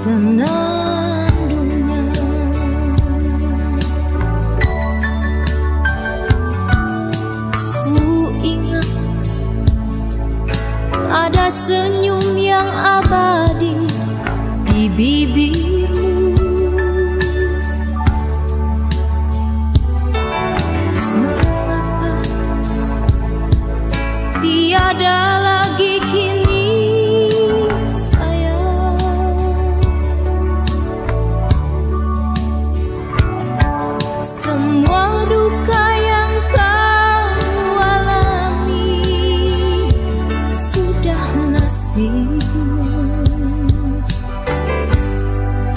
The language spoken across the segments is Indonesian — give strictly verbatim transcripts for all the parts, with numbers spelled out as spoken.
senandungnya. Ku ingat ada senyum yang abadi di bibirmu. Mengapa tiada lagi kini sayang? Semua duka yang kau alami sudah nasibmu.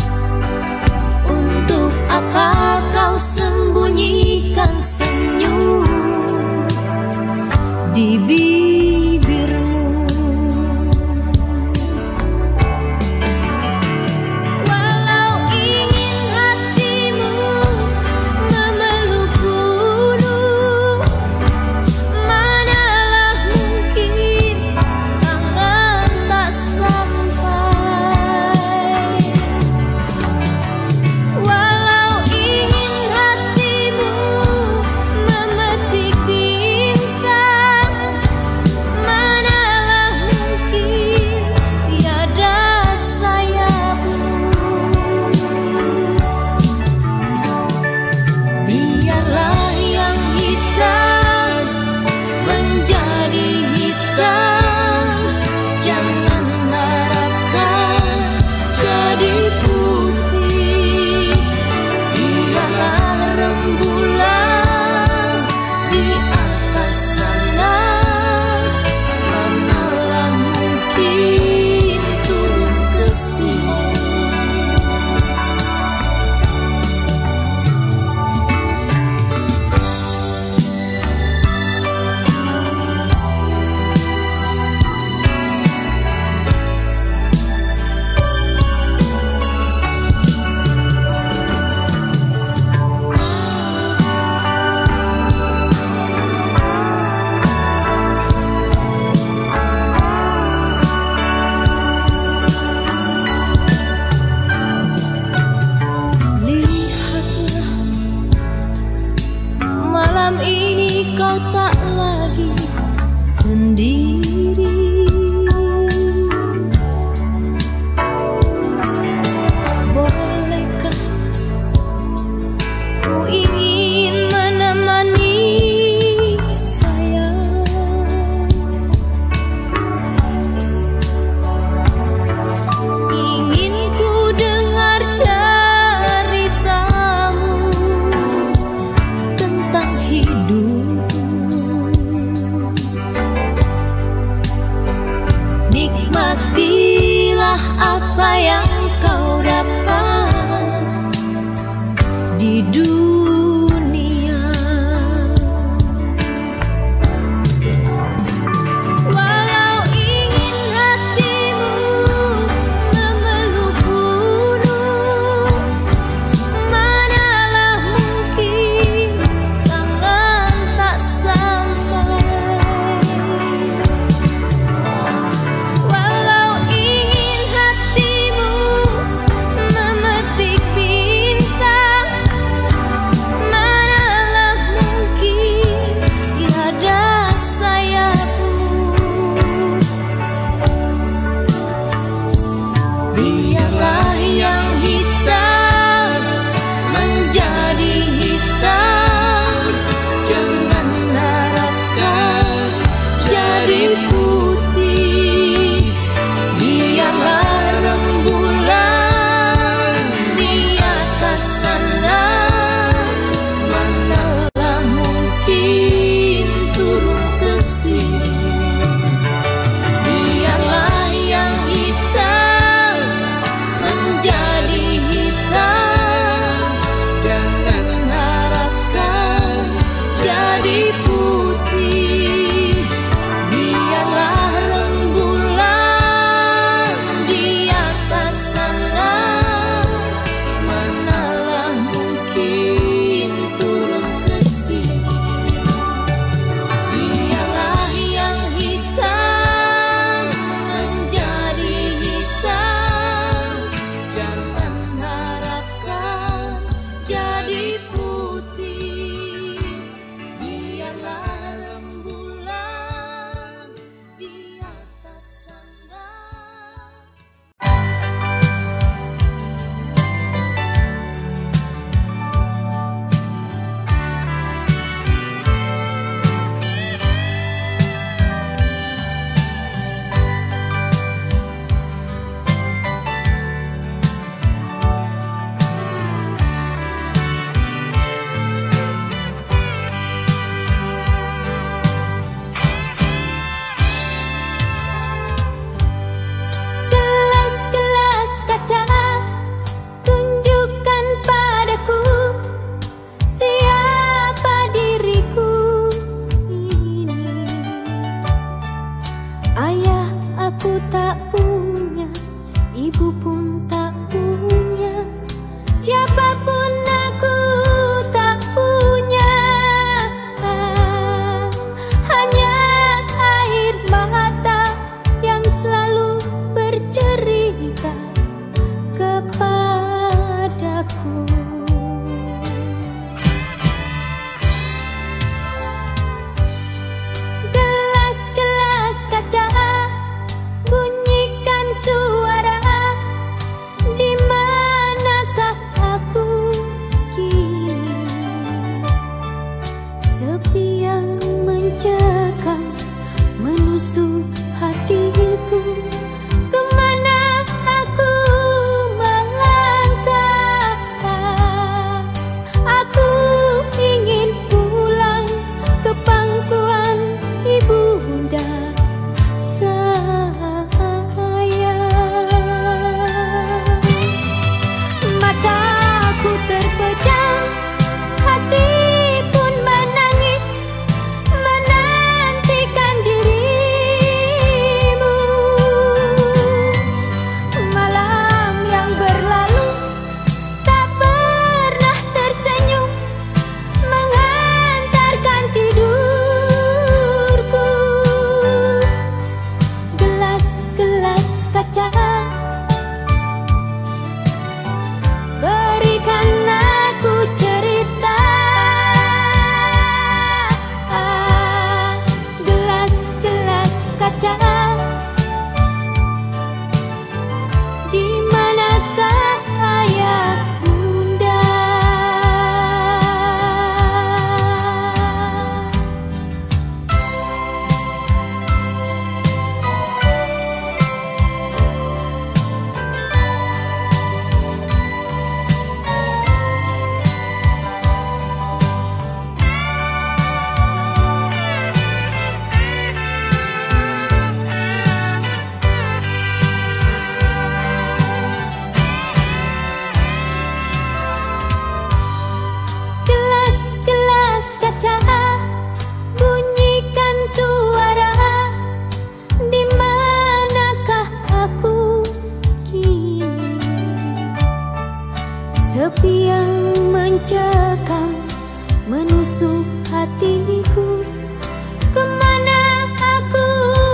sepi yang mencekam menusuk hatiku. Kemana aku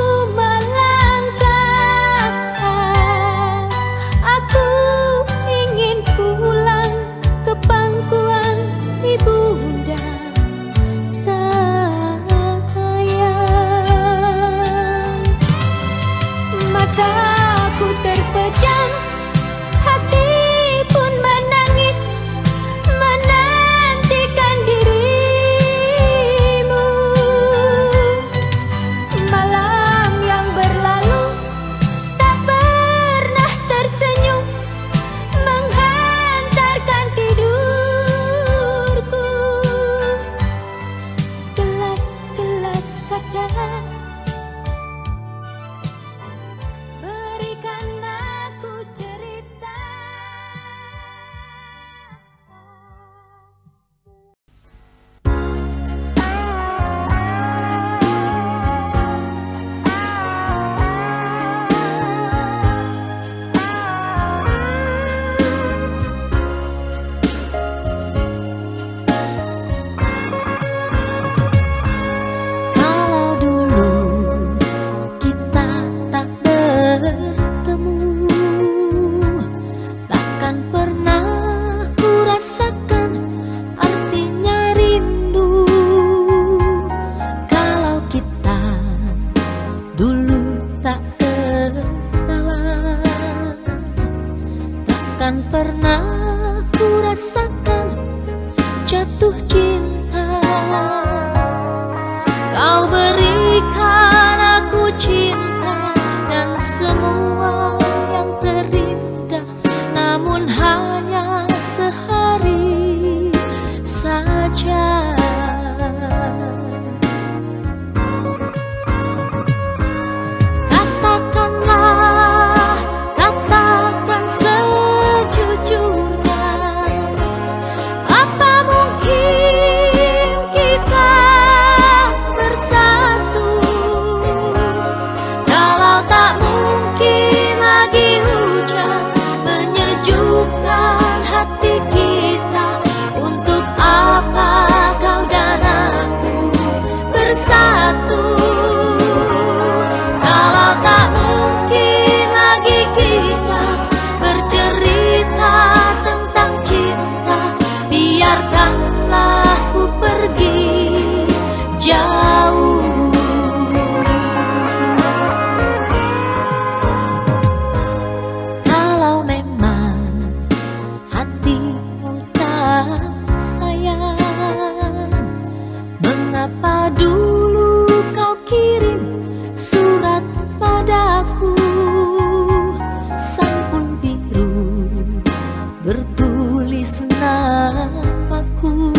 melangkah? Aku ingin pulang ke pangkuan ibunda sayang. Mataku terpejam, hati pun menangis menantikan dirimu. Malam yang berlalu tak pernah tersenyum menghantarkan tidurku. Gelas-gelas kaca berikan aku cerita. Kalau dulu kita tak bertemu, takkan pernah ku rasakan artinya rindu. Kalau kita dulu tak kenalan, takkan pernah ku rasakan jatuh cinta. Kau berikan aku cinta dan semua yang terindah, namun hanya sehari saja. Katakanlah, katakan sejujurnya, apa mungkin kita bersatu? Kalau tak mungkin lagi hujan menyejukkan hati kita, untuk apa kau dan aku bersatu? Kalau tak mungkin lagi kita bercerita tentang cinta, biarkanlah ku pergi jauh. Kalau memang hatimu tak sayang, mengapa dulu kau kirim surat padaku? Sampul biru bertulis namaku,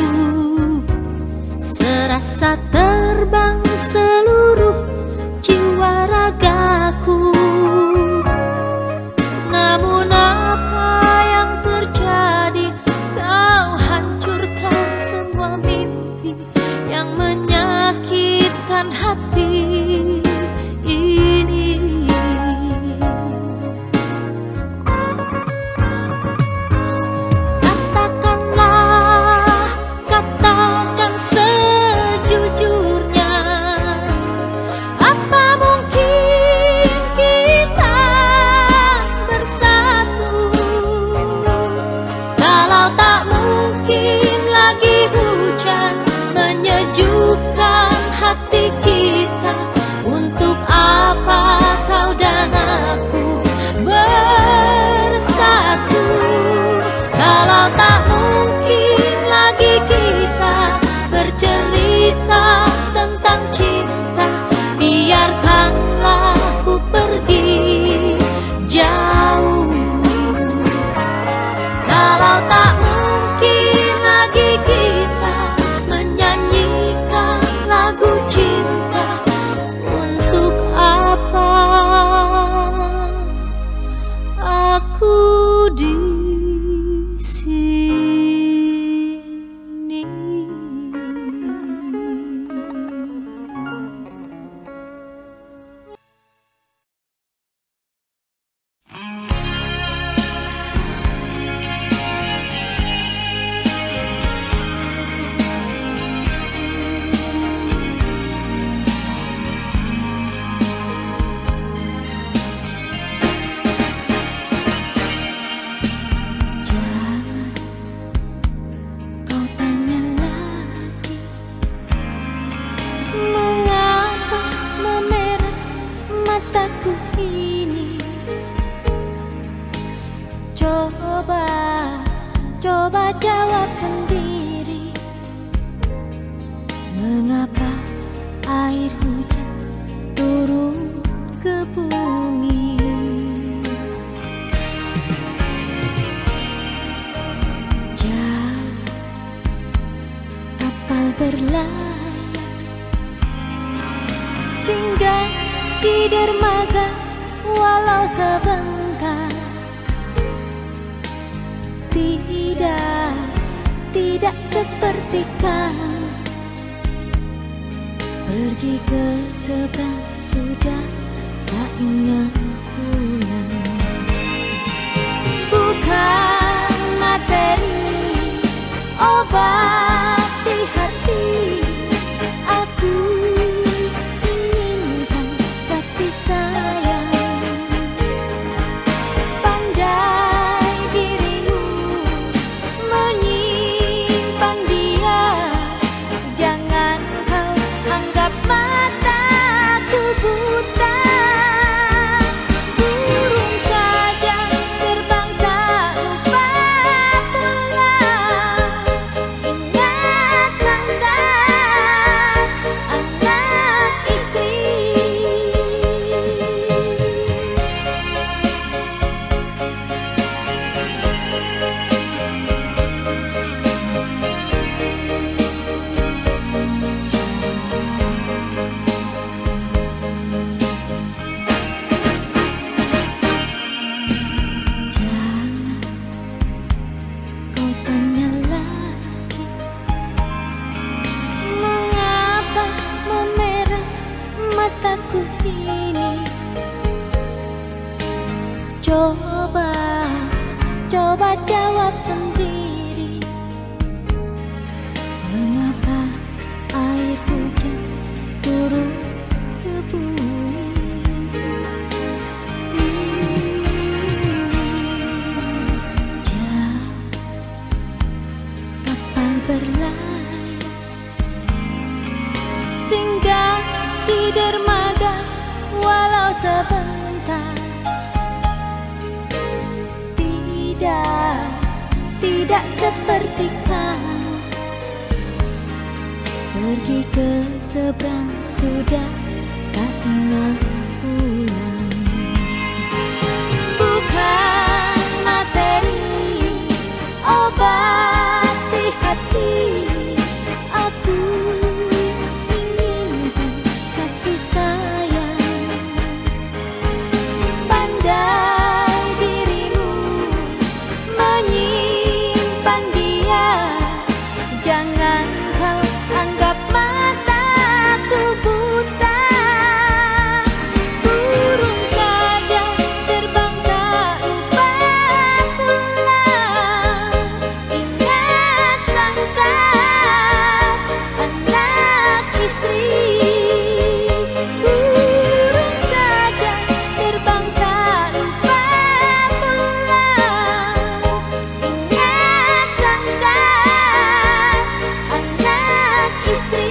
serasa terbang seluruh jiwa ragaku. Namun apa yang terjadi? Kau hancurkan semua mimpi yang menyakitkan hati ini. Katakanlah, katakan sejujurnya, apa mungkin kita bersatu? Kalau tak mungkin lagi hujan menyejukkan hati kita, untuk apa kau dan aku bersatu? Kalau tak mungkin lagi kita bercerita tentang cinta, biarkanlah ku pergi jauh. Kalau tak mungkin lagi kita menyanyikan lagu cinta, untuk apa aku di sini? coba jawab sendiri, mengapa air hujan turun ke bumi? Jauh kapal berlayar singgah di dermaga walau sebentar. Tidak, tidak seperti kau pergi ke seberang sudah tak ingat pulang. Bukan materi obat di hati, aku inginkan kasih sayang. Pandai dirimu menyimpan dia, jangan kau anggap mataku buta. Burung saja terbang tak lupa pulang. Ingat sangat anak istri. Jangan kau tanya lagi, mengapa memerah mataku ini. Coba, coba jawab sendiri, mengapa air hujan turun ke bumi? Jauh kapal berlayar singgah di dermaga walau sebentar. Tidak, tidak seperti kau pergi ke seberang sudah tak ingat pulang. Bukan materi obat di hati, aku inginkan kasih sayang. Pandai dirimu menyimpan dia, jangan kau anggap mataku buta. Burung saja terbang tak lupa pulang. Ingat sangat anak istri. Burung saja terbang tak lupa pulang. Ingat sangat anak istri.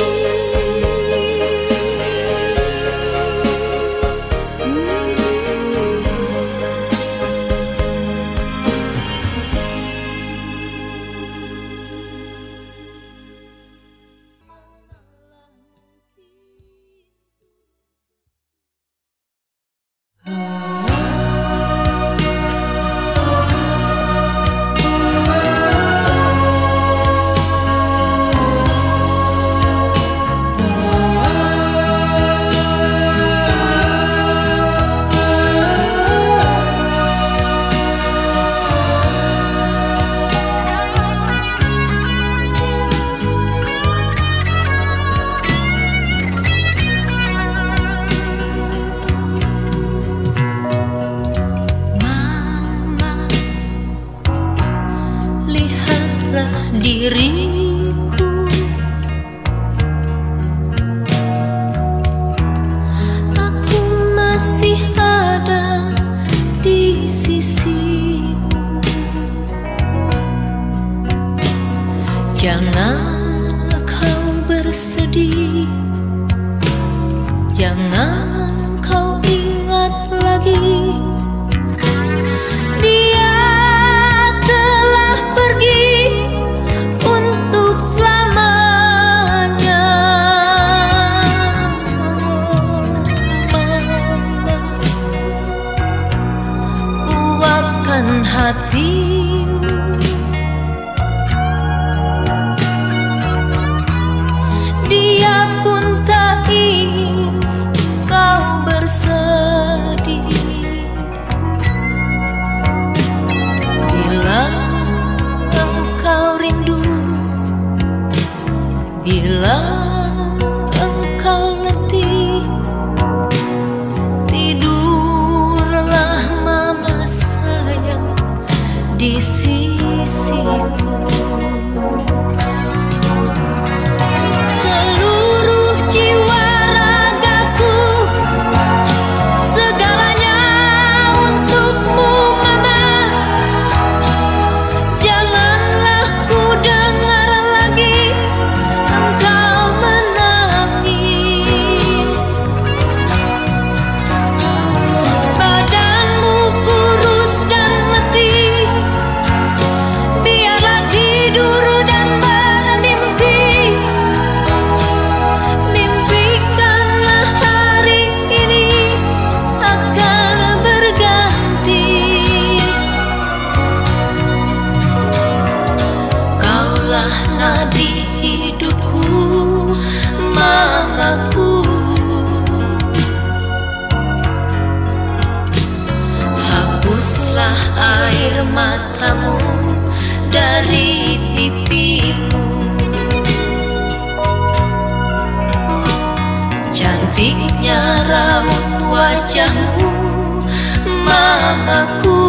Mama, lihatlah diriku, aku masih ada di sisimu. Jangan kau bersedih, jangan kau ingat lagi, dia telah Bila engkau letih, tidurlah mama sayang di sisiku. Seluruh jiwa ragaku, segalanya untukmu mama. Janganlah ku dengar lagi engkau menangis. Badanmu kurus dan letih, biarlah tidur dan bermimpi. Mimpikanlah hari ini akan berganti. Kaulah nadi hidupku, mamaku. Hapuslah air matamu dari pipimu. Cantiknya raut wajahmu, mamaku.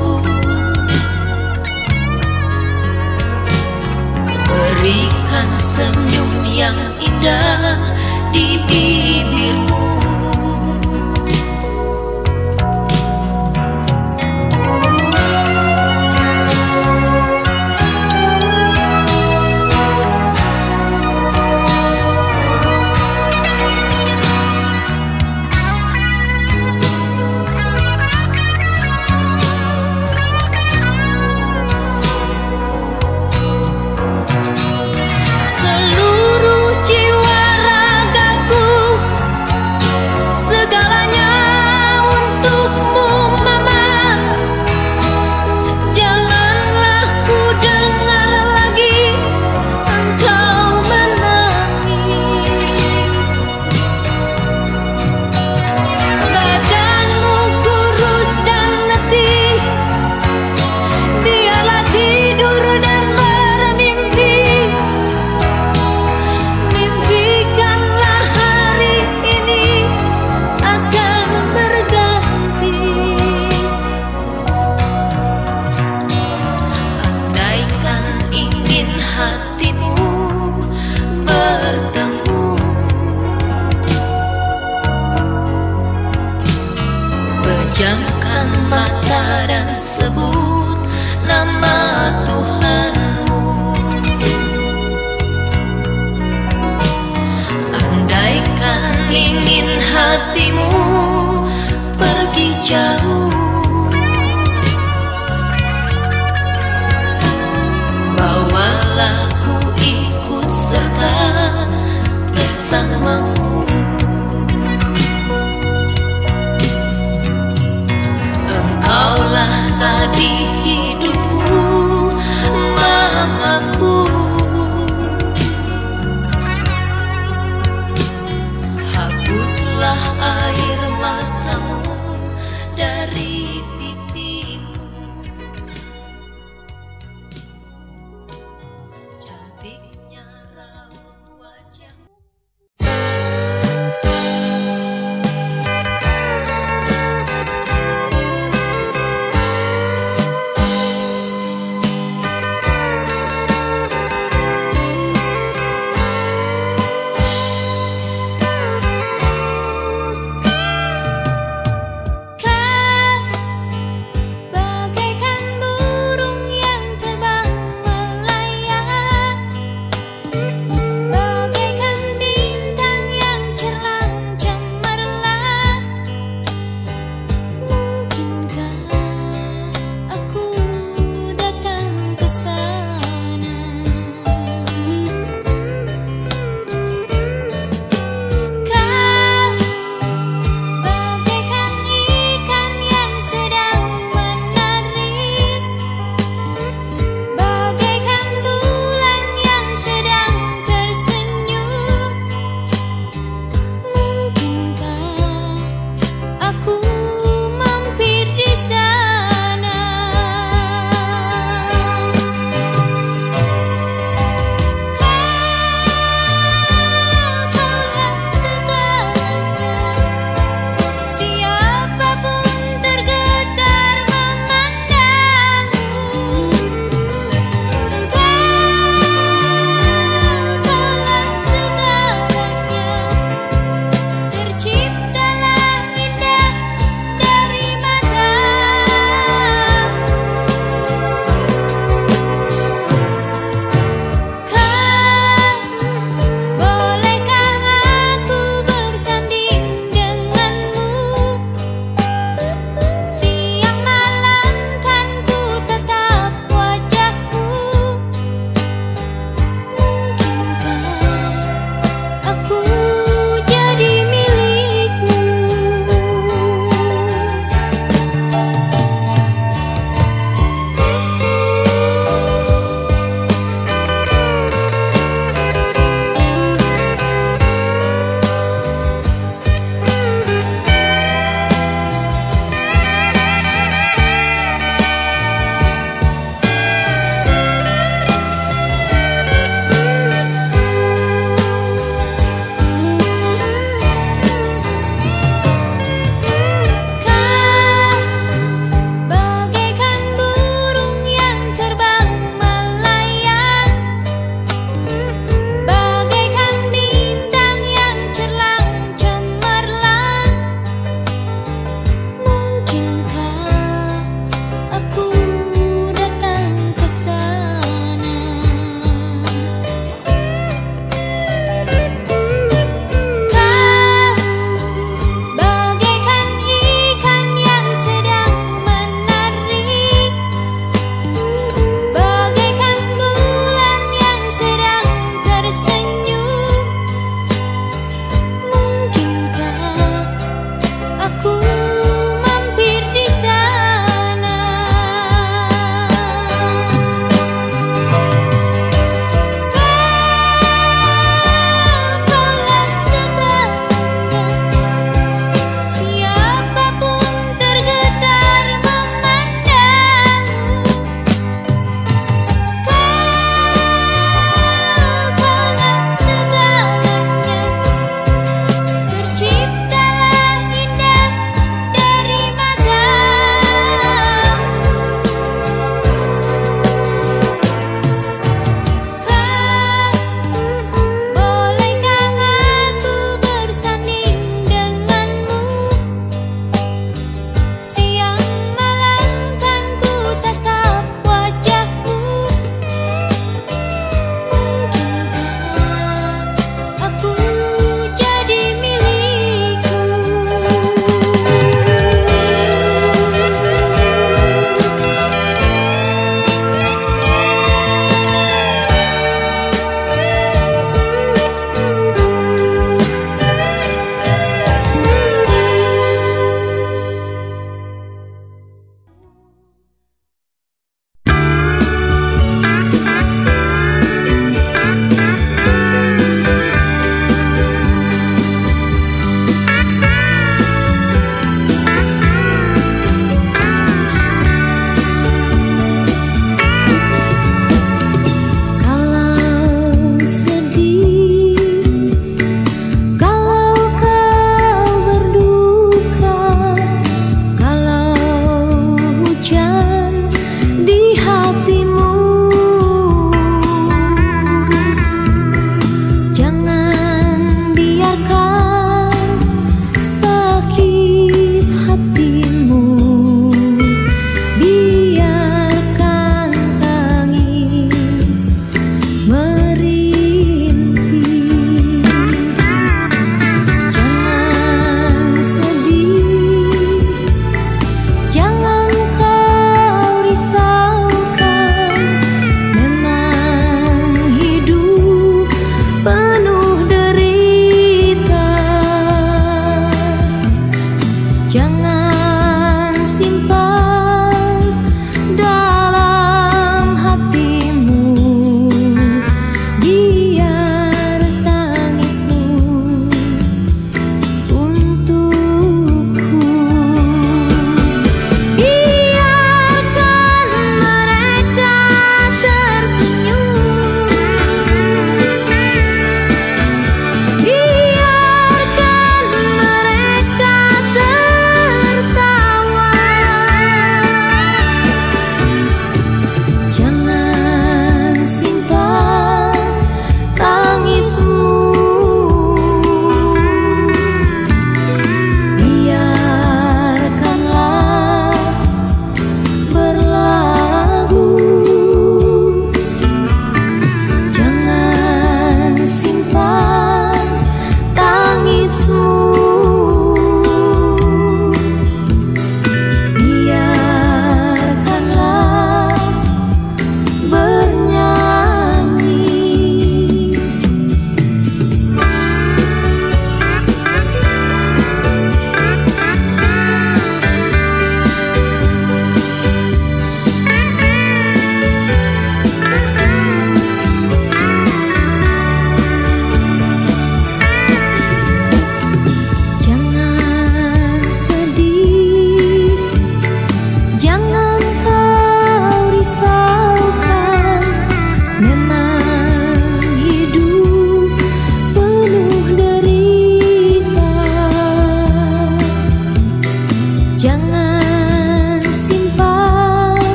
Berikan senyum yang indah di bibirmu. Seluruh jiwa ragaku, segalanya untukmu mama. Janganlah ku dengar lagi engkau menangis. Badanmu kurus dan letih, biarlah tidur dan bermimpi. Mimpikanlah hari ini akan berganti. Andaikan ingin hatimu bertemu, pejamkan mata dan sebut nama Tuhanmu. Andaikan ingin hatimu pergi jauh, bawalah ku ikut serta bersamamu. Engkaulah nadi hidupku, mamaku. Hapuslah air matamu dari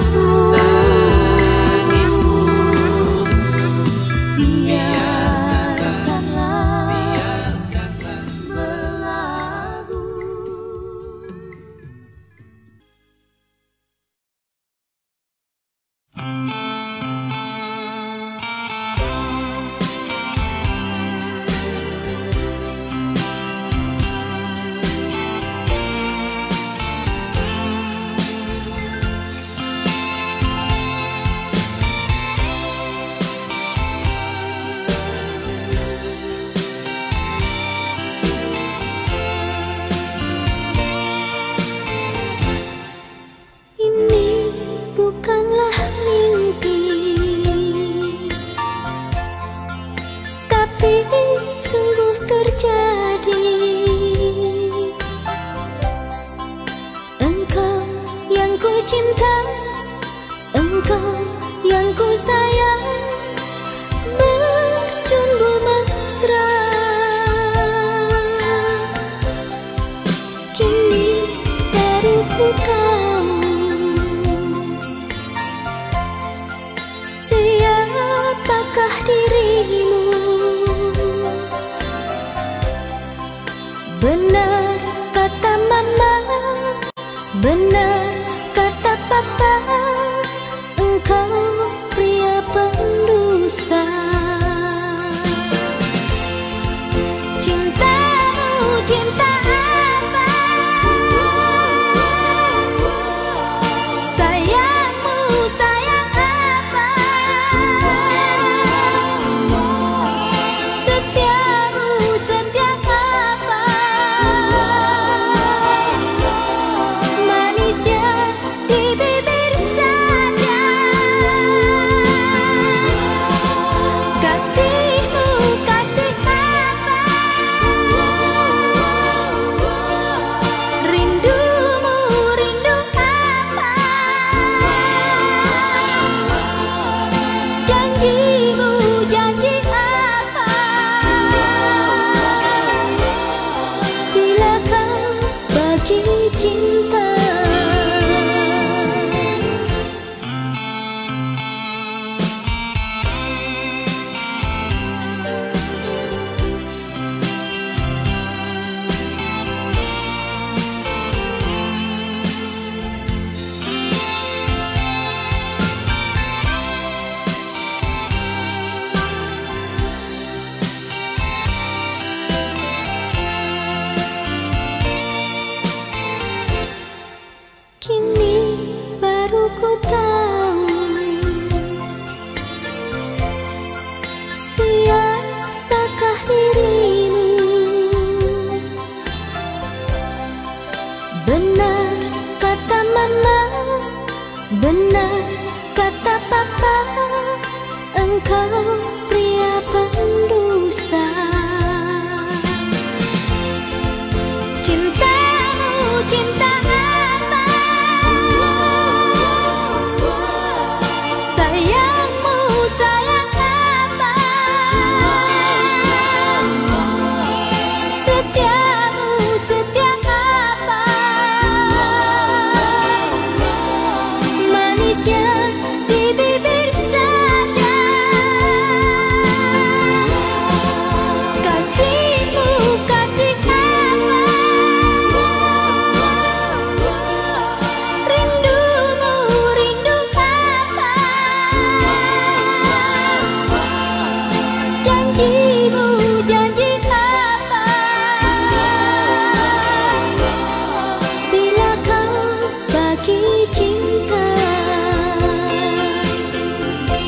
Cinta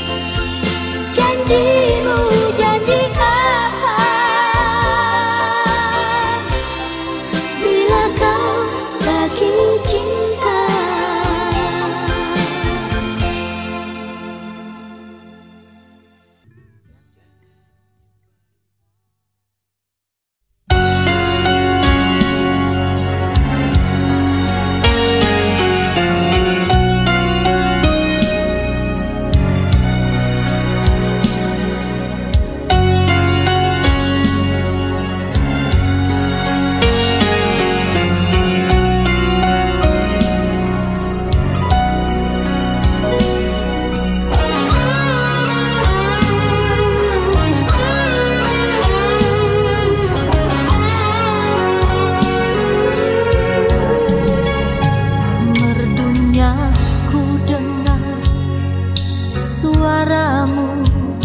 suaramu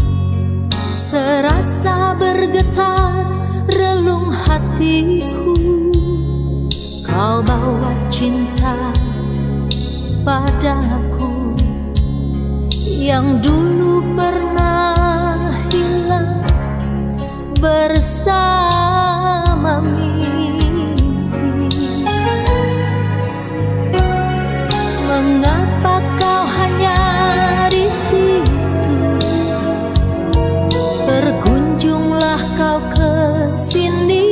serasa bergetar relung hatiku. Kau bawa cinta padaku yang dulu pernah hilang bersama mimpi. Mengapa kau hanya di situ? Berkunjunglah kau ke sini.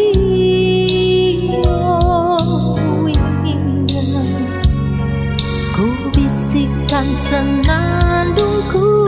Oh, ingin ku bisikkan senandungku.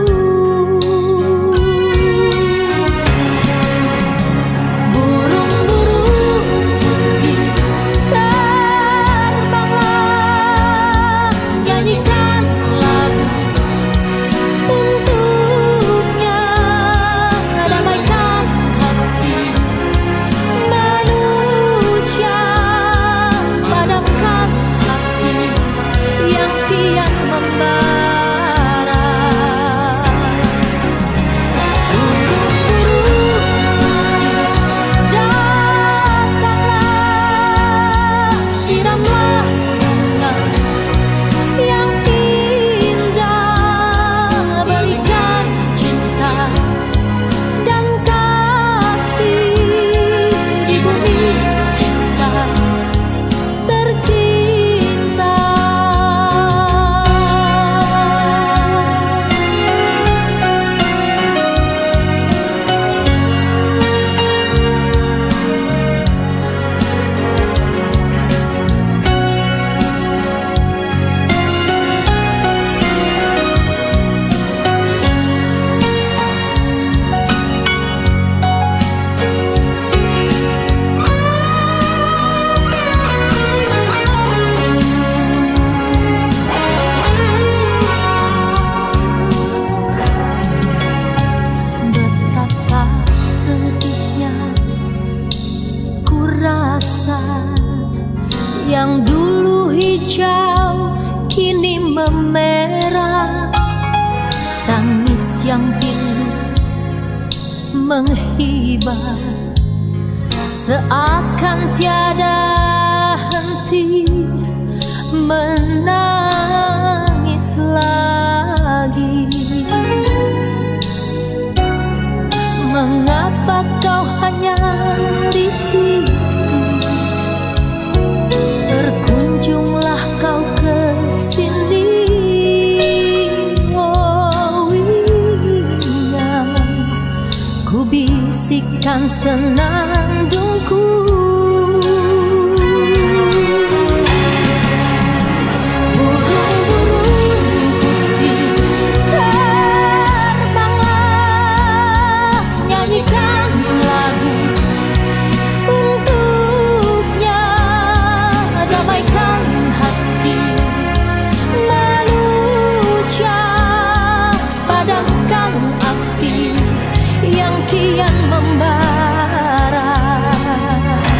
Yang dulu hijau kini memerah, tangis yang pilu menghibah, seakan tiada henti menangis lagi. Mengapa kau hanya di situ? Berkunjunglah kau ke sini. Oh, ingin ku bisikkan senandungku. Kian membara.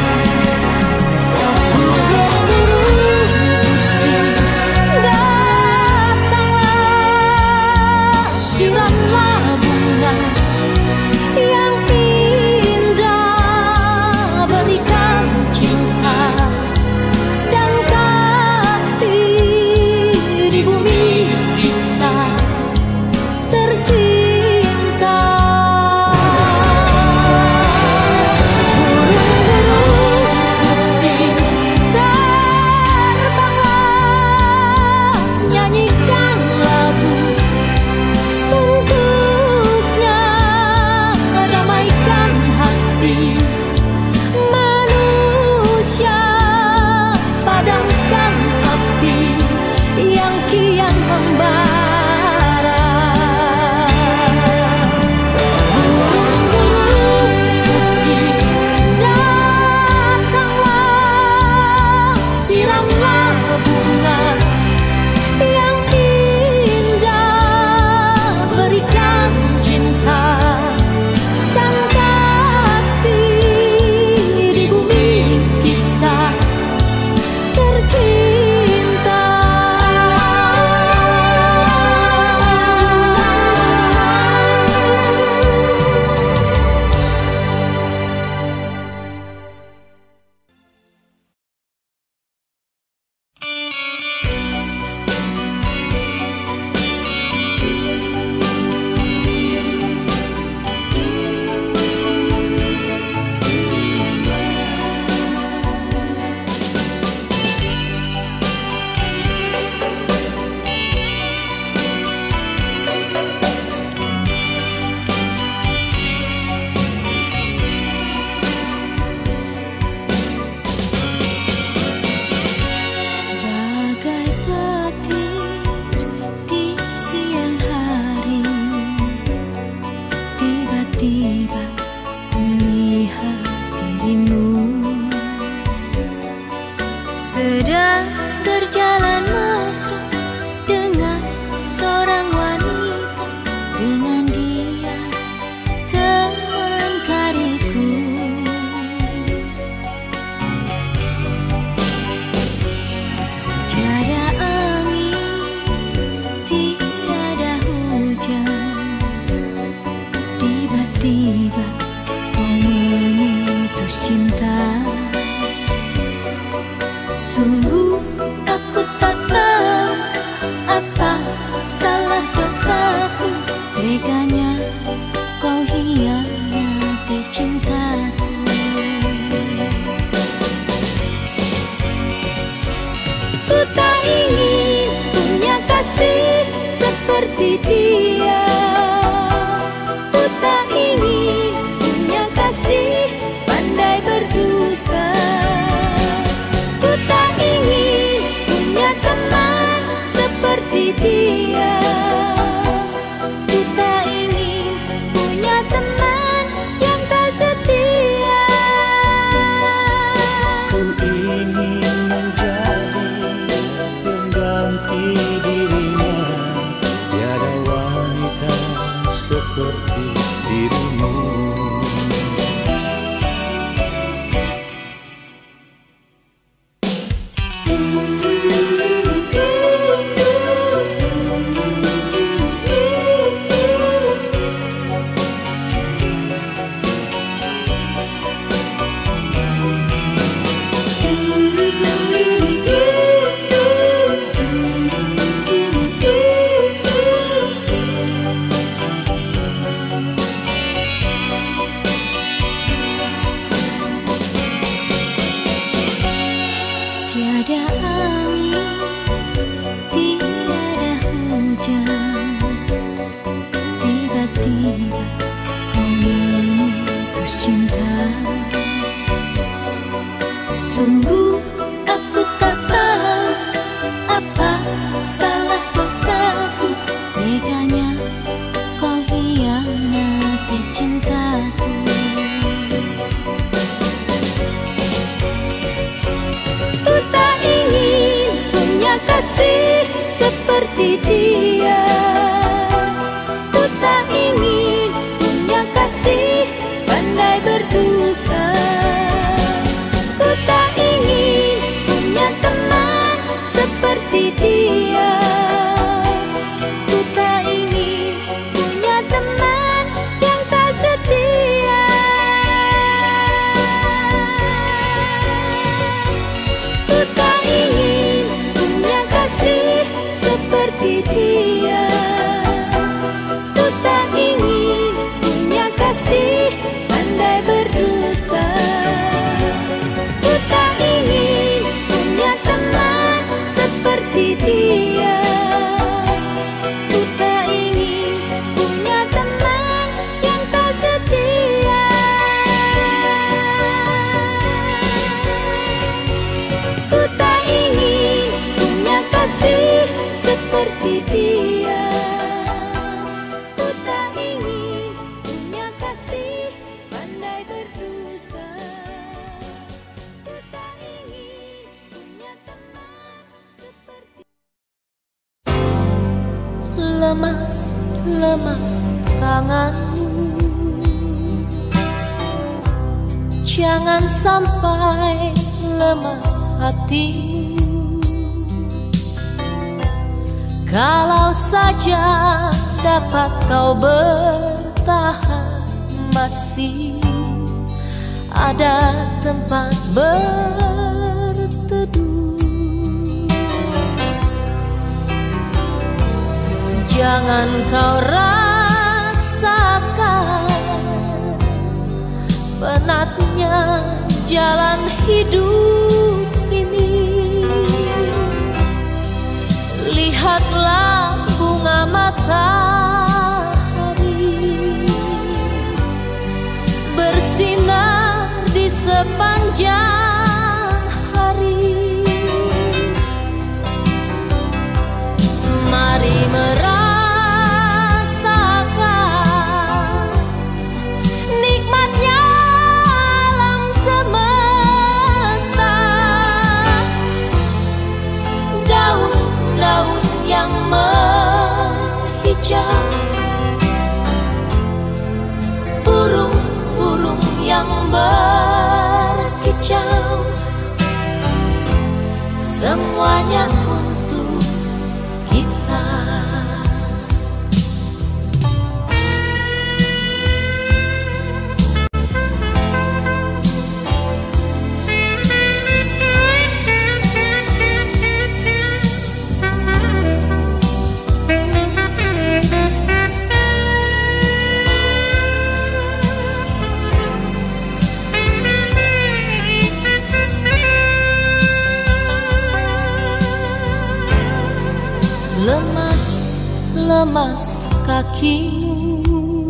seperti dia. Ku tak ingin punya kasih pandai berdusta. Ku tak ingin punya teman seperti dia. Ku tak ingin punya teman yang tak setia. Ku ingin menjadi pengganti dirinya. Tiada wanita seperti dirimu. Tiada angin, tiada hujan, tiba-tiba kau memutus cinta. Sungguh aku tak tahu apa salah dosaku, teganya kau hianati cintaku. Ku tak ingin punya kasih seperti dia. Ku tak ingin punya kasih pandai berdusta. Ku tak ingin punya teman seperti dia. Ku tak ingin punya teman yang tak setia. Ku tak ingin punya kasih seperti dia. Ku tak ingin punya kasih pandai berdusta. Ku tak ingin punya teman seperti dia. Ku tak ingin punya teman yang tak setia. Ku tak ingin punya kasih seperti dia. Ku tak ingin punya kasih pandai berdusta. Ku tak ingin punya teman seperti. Lemas, lemas tanganmu, jangan sampai lemas hatimu. Kalau saja dapat kau bertahan, masih ada tempat berteduh. Jangan kau rasakan penatnya jalan hidup ini. Lihatlah bunga matahari bersinar di sepanjang hari. Mari merasakan nikmatnya alam semesta. Daun-daun yang menghijau, burung-burung yang berkicau, semuanya untuk kita. lemas kakimu,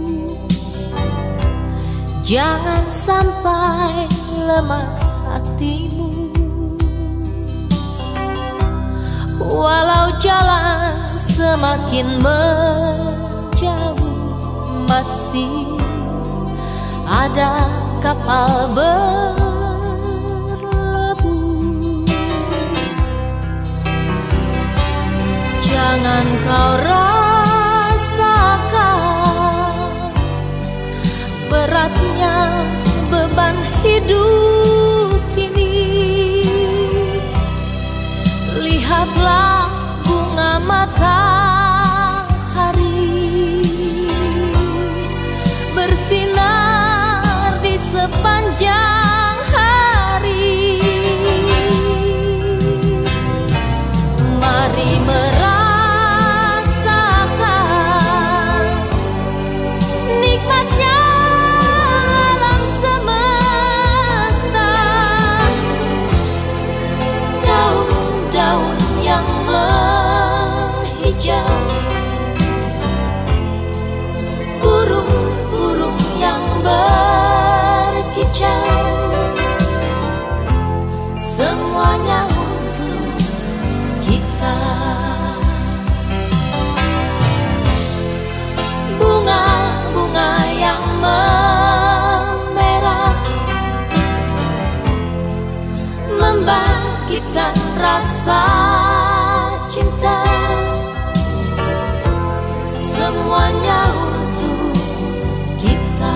jangan sampai lemas hatimu. Walau jalan semakin menjauh, masih ada kapal berlabuh. Jangan kau rasakan beratnya beban hidup ini. Lihatlah bunga matahari bersinar di sepanjang hari. Mari merasakan nikmatnya alam semesta. Daun-daun yang menghijau, burung-burung yang berkicau, semuanya untuk kita. Bunga-bunga yang memerah membangkitkan rasa cinta, semuanya untuk kita.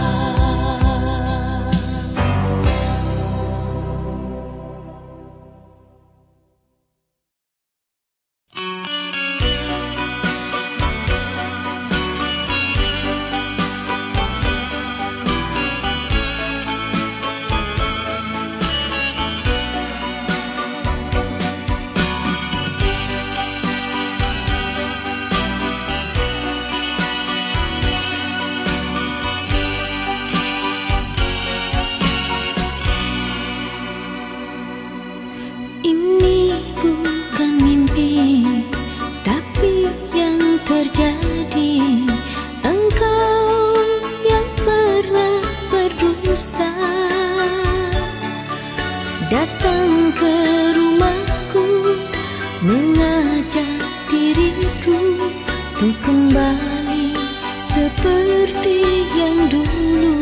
Datang ke rumahku, mengajak diriku untuk kembali seperti yang dulu.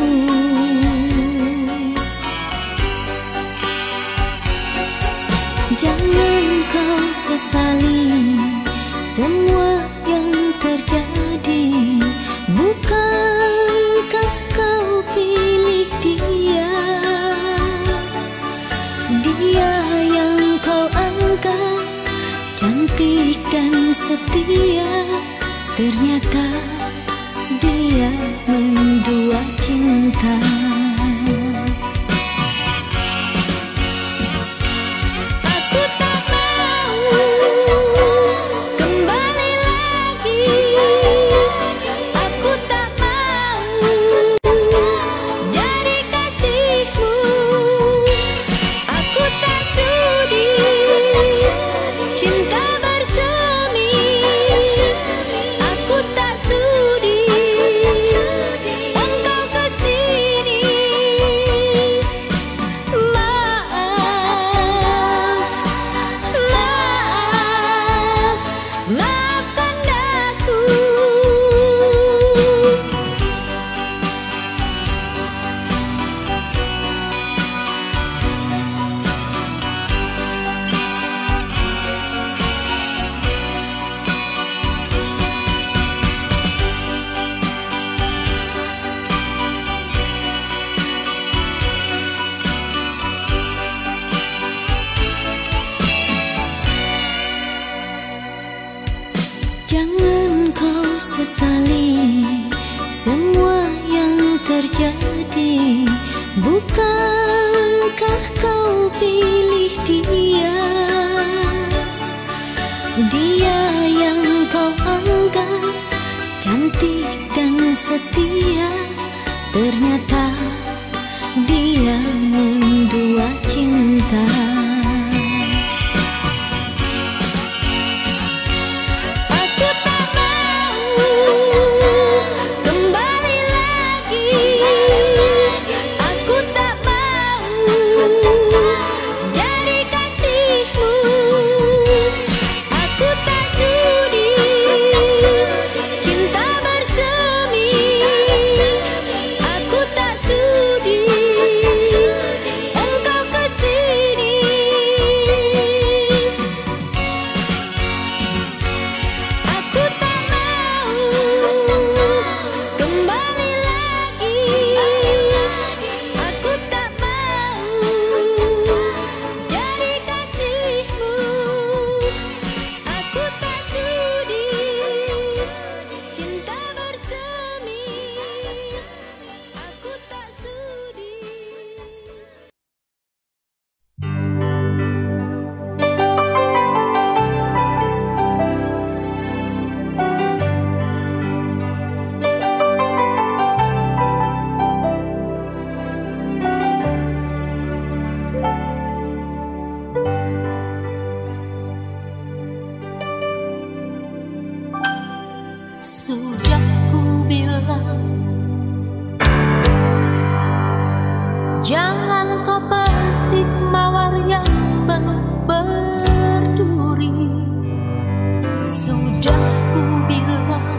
Jangan kau sesali semua yang terjadi. Bukankah kau pilih dia? Dia yang kau anggap cantik dan setia, ternyata dia mendua cinta. Aku tak mau kembali lagi. Aku tak mau jadi kasihmu. Aku tak sudi cinta bersemi. Aku tak sudi engkau kesini. Maaf, maaf, maafkan aku. Jangan kau sesali semua yang terjadi. Bukankah kau pilih dia? Dia yang kau anggap cantik dan setia, ternyata dia mendua cinta. Aku tak Sudah ku bilang, jangan kau petik mawar yang penuh berduri. Sudah ku bilang,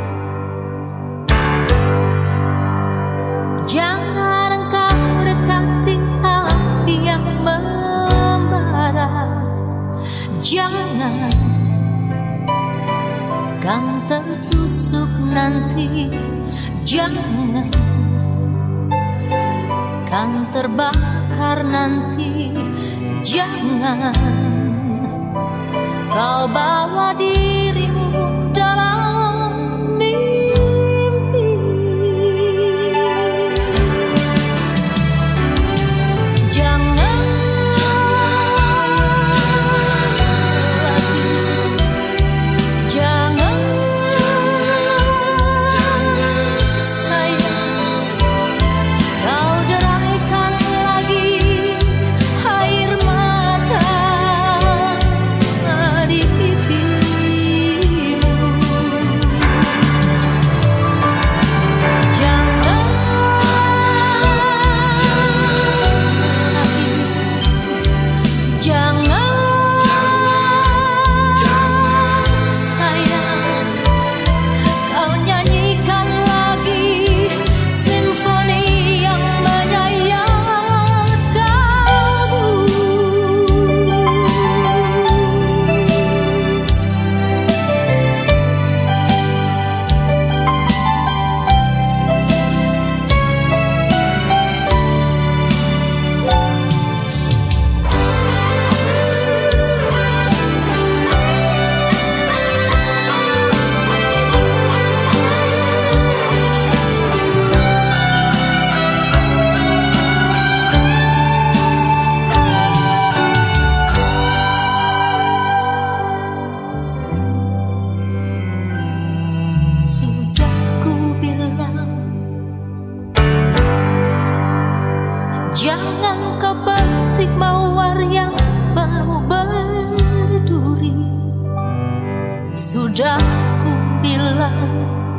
jangan engkau dekati api yang membara. Jangan, kan tertusuk nanti. Jangan, kan terbakar nanti. Jangan kau bawa dirimu dalam mimpi. Jangan, jangan, sayang, kau deraikan lagi air mata di pipimu. Jangan, jangan, sayang, kau nyanyikan lagi simfoni yang menyayat kamu. Sudah ku bilang, jangan kau petik mawar yang penuh berduri. Sudah ku bilang,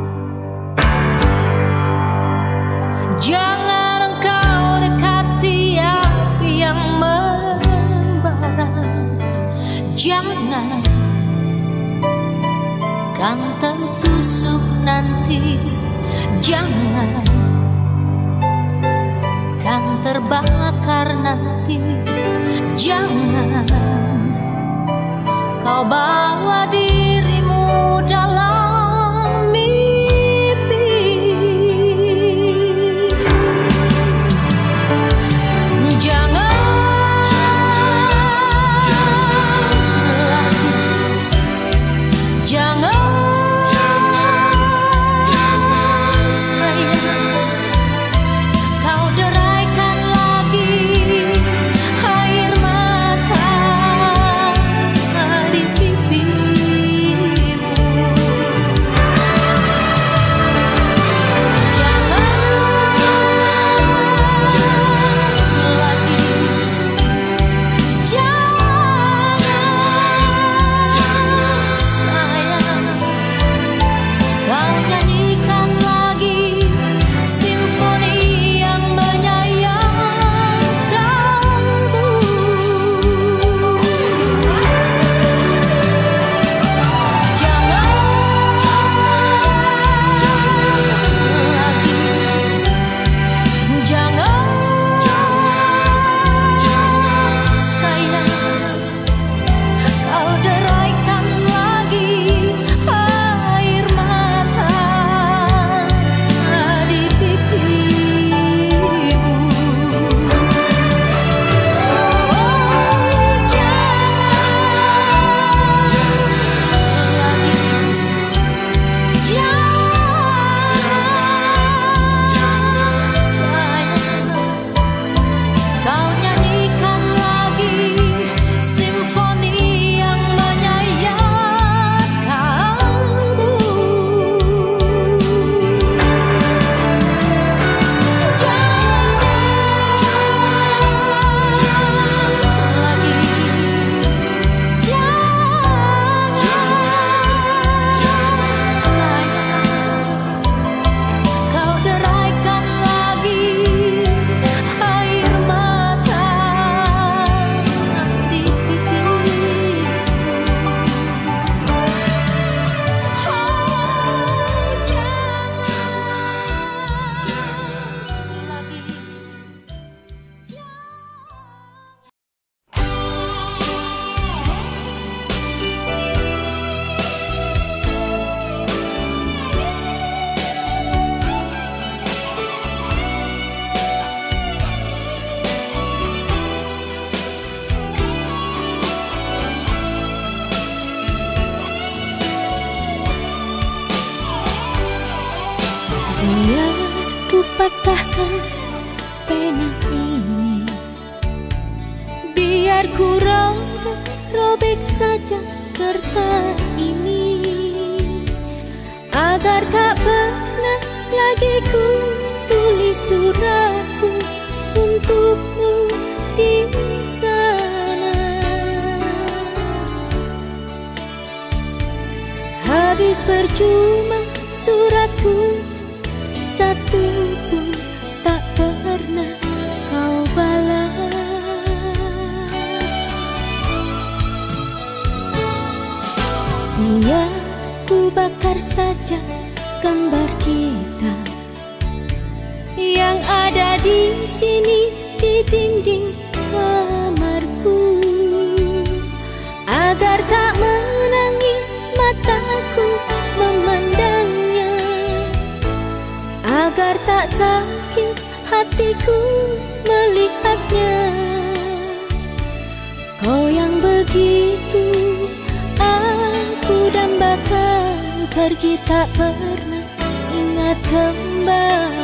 jangan engkau dekati api yang membara. Jangan, kan tertusuk nanti. Jangan, kan terbakar nanti. Jangan kau bawa dirimu dalam mimpi. Jangan, jangan, sayang, kau deraikan lagi air mata di pipimu. Biar ku patahkan pena ini, biar ku robek, robek saja kertas ini, agar tak pernah lagi ku tulis suratku untukmu di sana. Habis percuma suratku, satu pun tak pernah kau balas. Biar ku bakar saja gambar kita yang ada di sini di dinding kamarku, agar tak menangis mataku memandangnya, agar tak sakit hatiku melihatnya. Kau yang begitu aku dambakan, pergi tak pernah ingat kembali.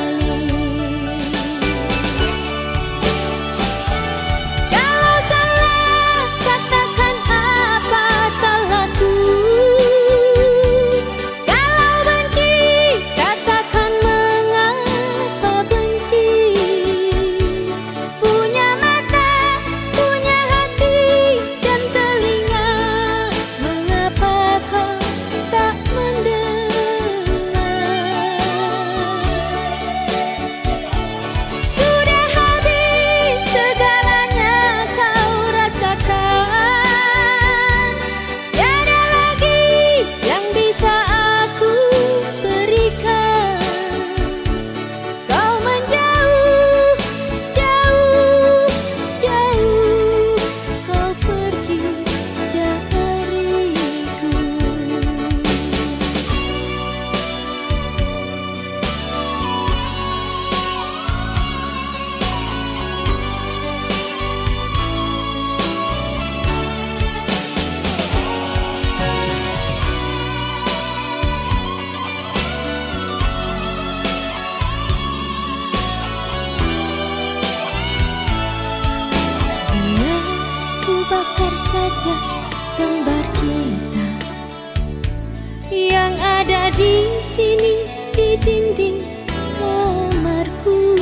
Bakar saja gambar kita yang ada di sini di dinding kamarku,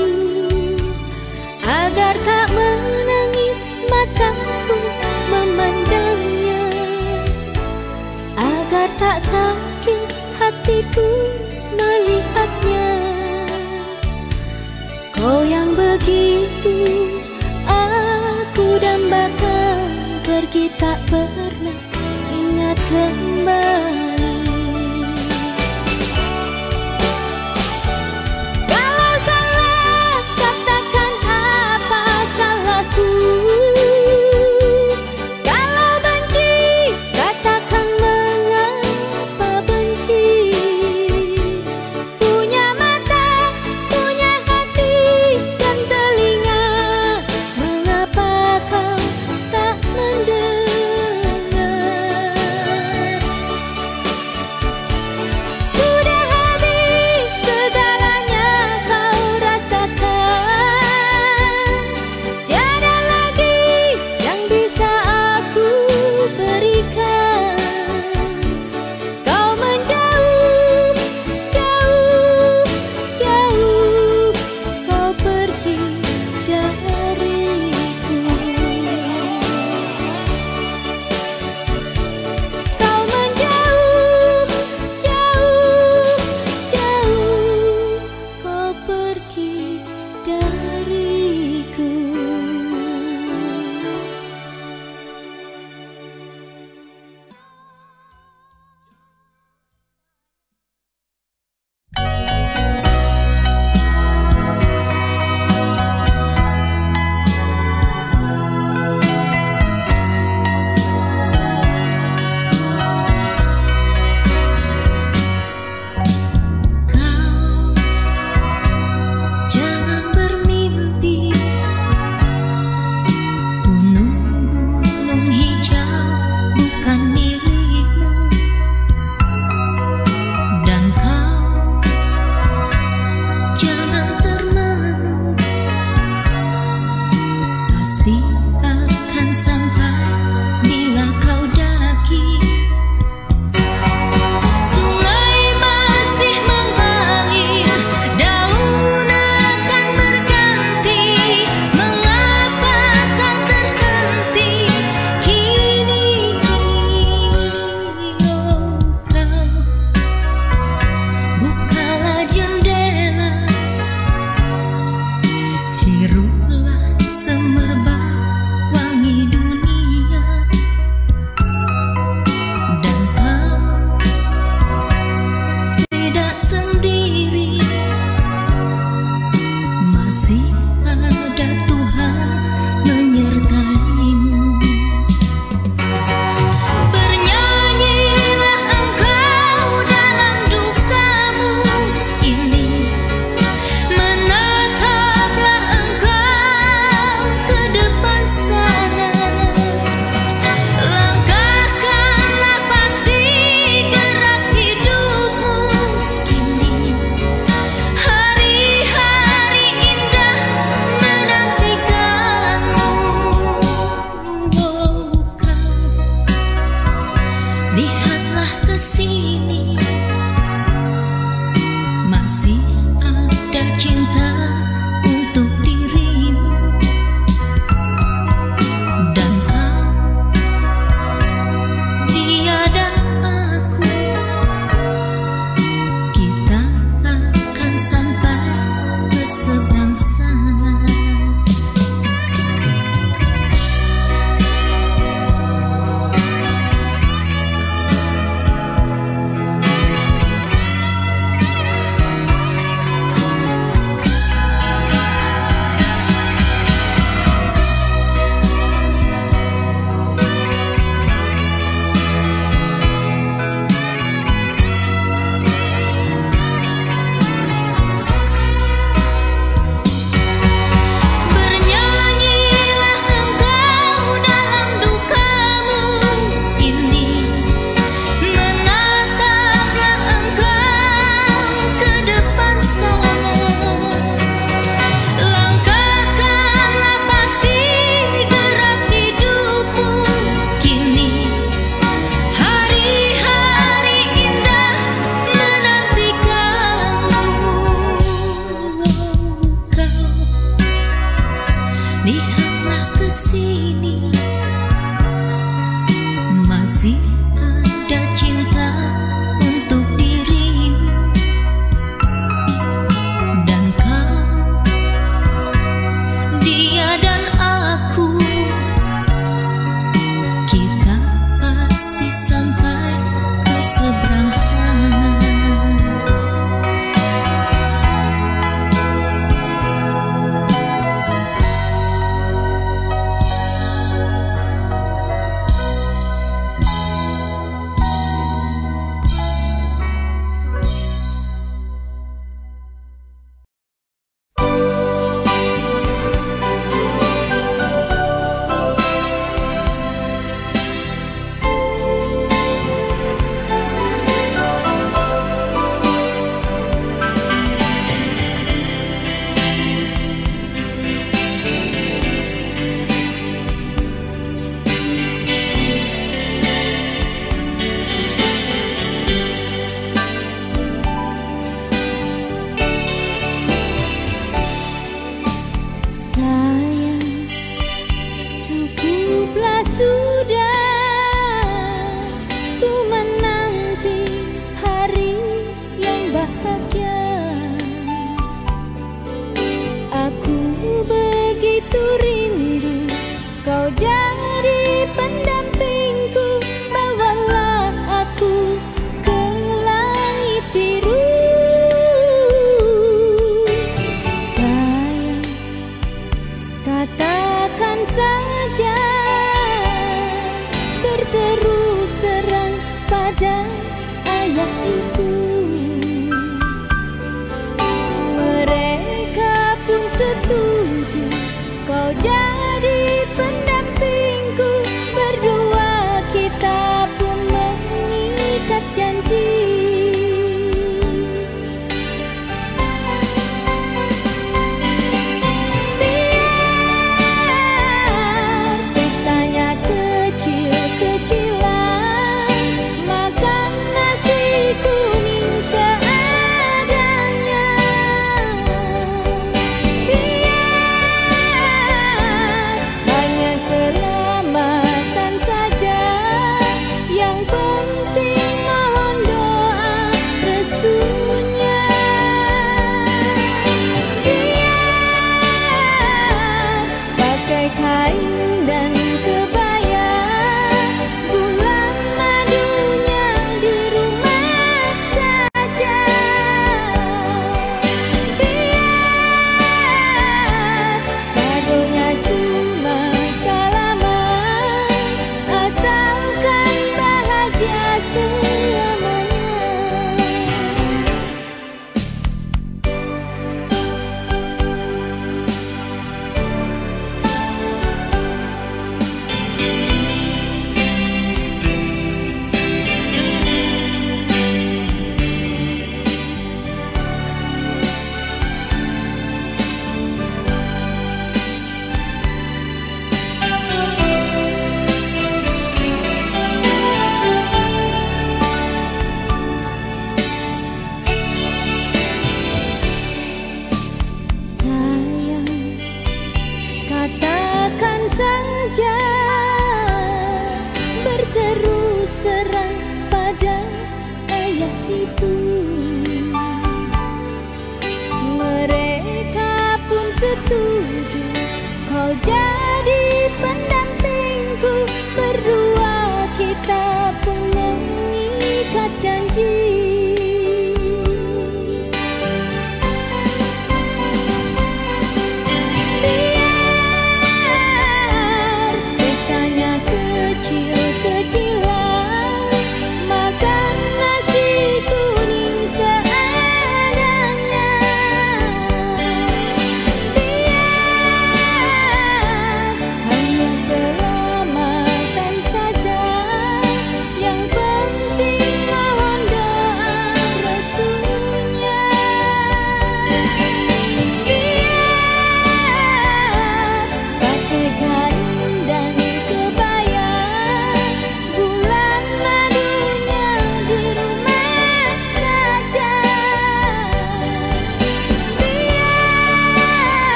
agar tak menangis mataku memandangnya, agar tak sakit hatiku melihatnya. Kau yang begitu aku dambakan, pergi tak pernah ingat kembali. Kalau salah katakan apa salahku, kalau benci katakan mengapa benci. Punya mata, punya hati dan telinga, mengapa kau tak mendengar? bahagia. Aku begitu rindu kau jadi pendampingku. Bawalah aku ke langit biru. Sayang, katakan saja berterus terang pada ayah ibu.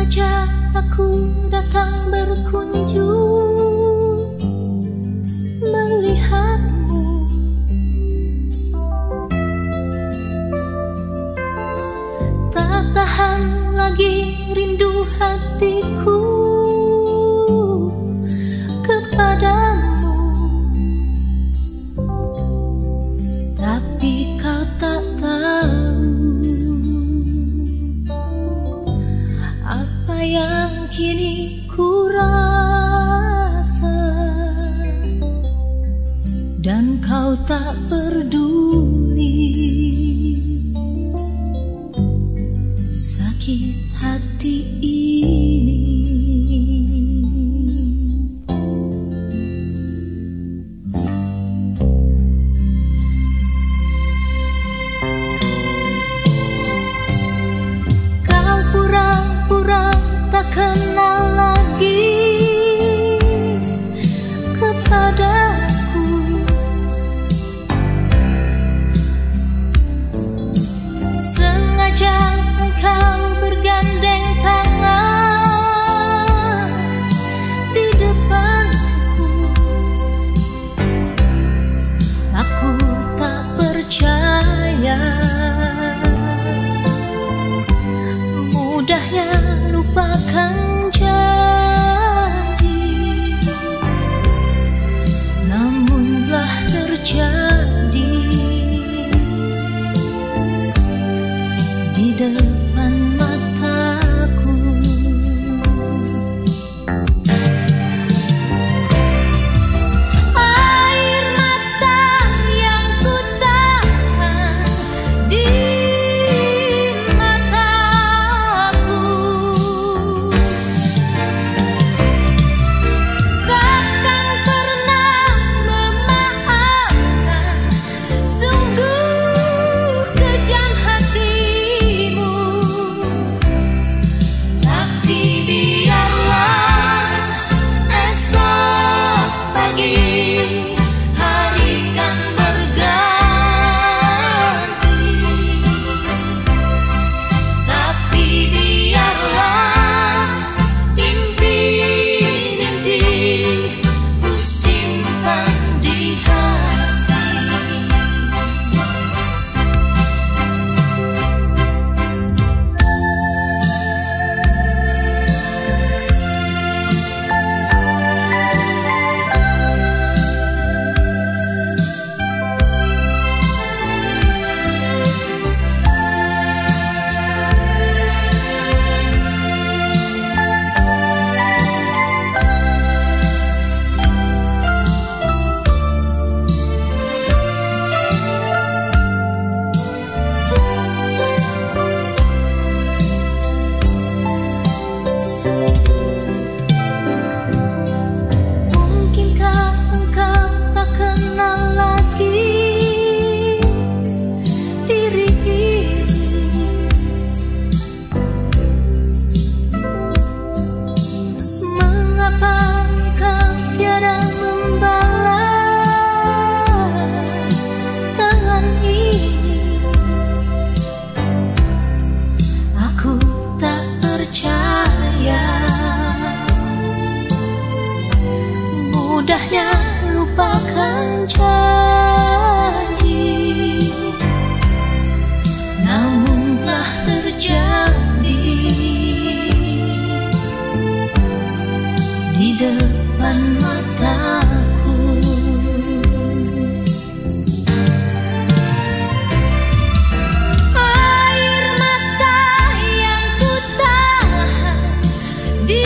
Sengaja aku datang berkunjung melihatmu. Tak tahan lagi rindu hatiku kepadamu. Tapi kau tak tahu apa yang kini ku rasa, dan kau tak peduli sakit hati ini. Kau pura-pura tak kenal lagi kepadaku. Sengaja engkau bergandeng tangan di depanku. Aku tak percaya mudahnya lupakan janji, namunlah terjadi di depan mataku. Air mata yang ku tahan di mataku takkan pernah memaafkan sungguh kejam hatimu. Tapi biarlah esok pagi hari kan berganti. Tapi biarlah mimpi-mimpi ku simpan di hati. Mungkinkah engkau tak kenal lagi diri ini? Mengapa engkau tiada membalas tangan ini? Aku tak percaya mudahnya lupakan janji, namunlah terjadi di depan mataku. Air mata yang ku tahan di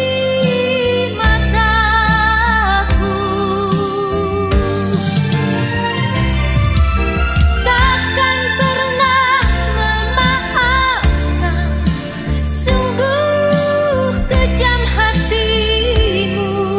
mataku takkan pernah memaafkan sungguh kejam hatimu.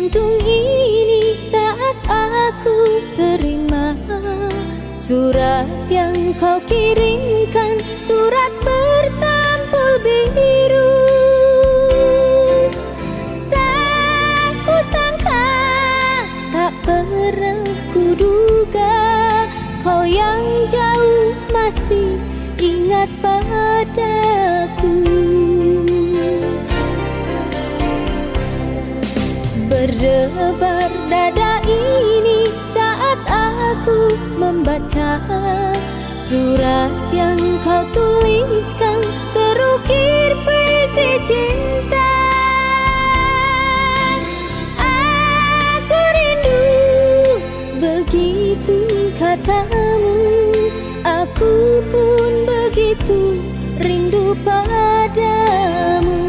jantung ini saat aku terima surat yang kau kirimkan, surat bersampul biru. Tak kusangka, tak pernah kuduga, kau yang jauh masih ingat padaku. Berdebar dada ini saat aku membaca surat yang kau tuliskan, terukir puisi cinta. Aku rindu, begitu katamu. Aku pun begitu rindu padamu.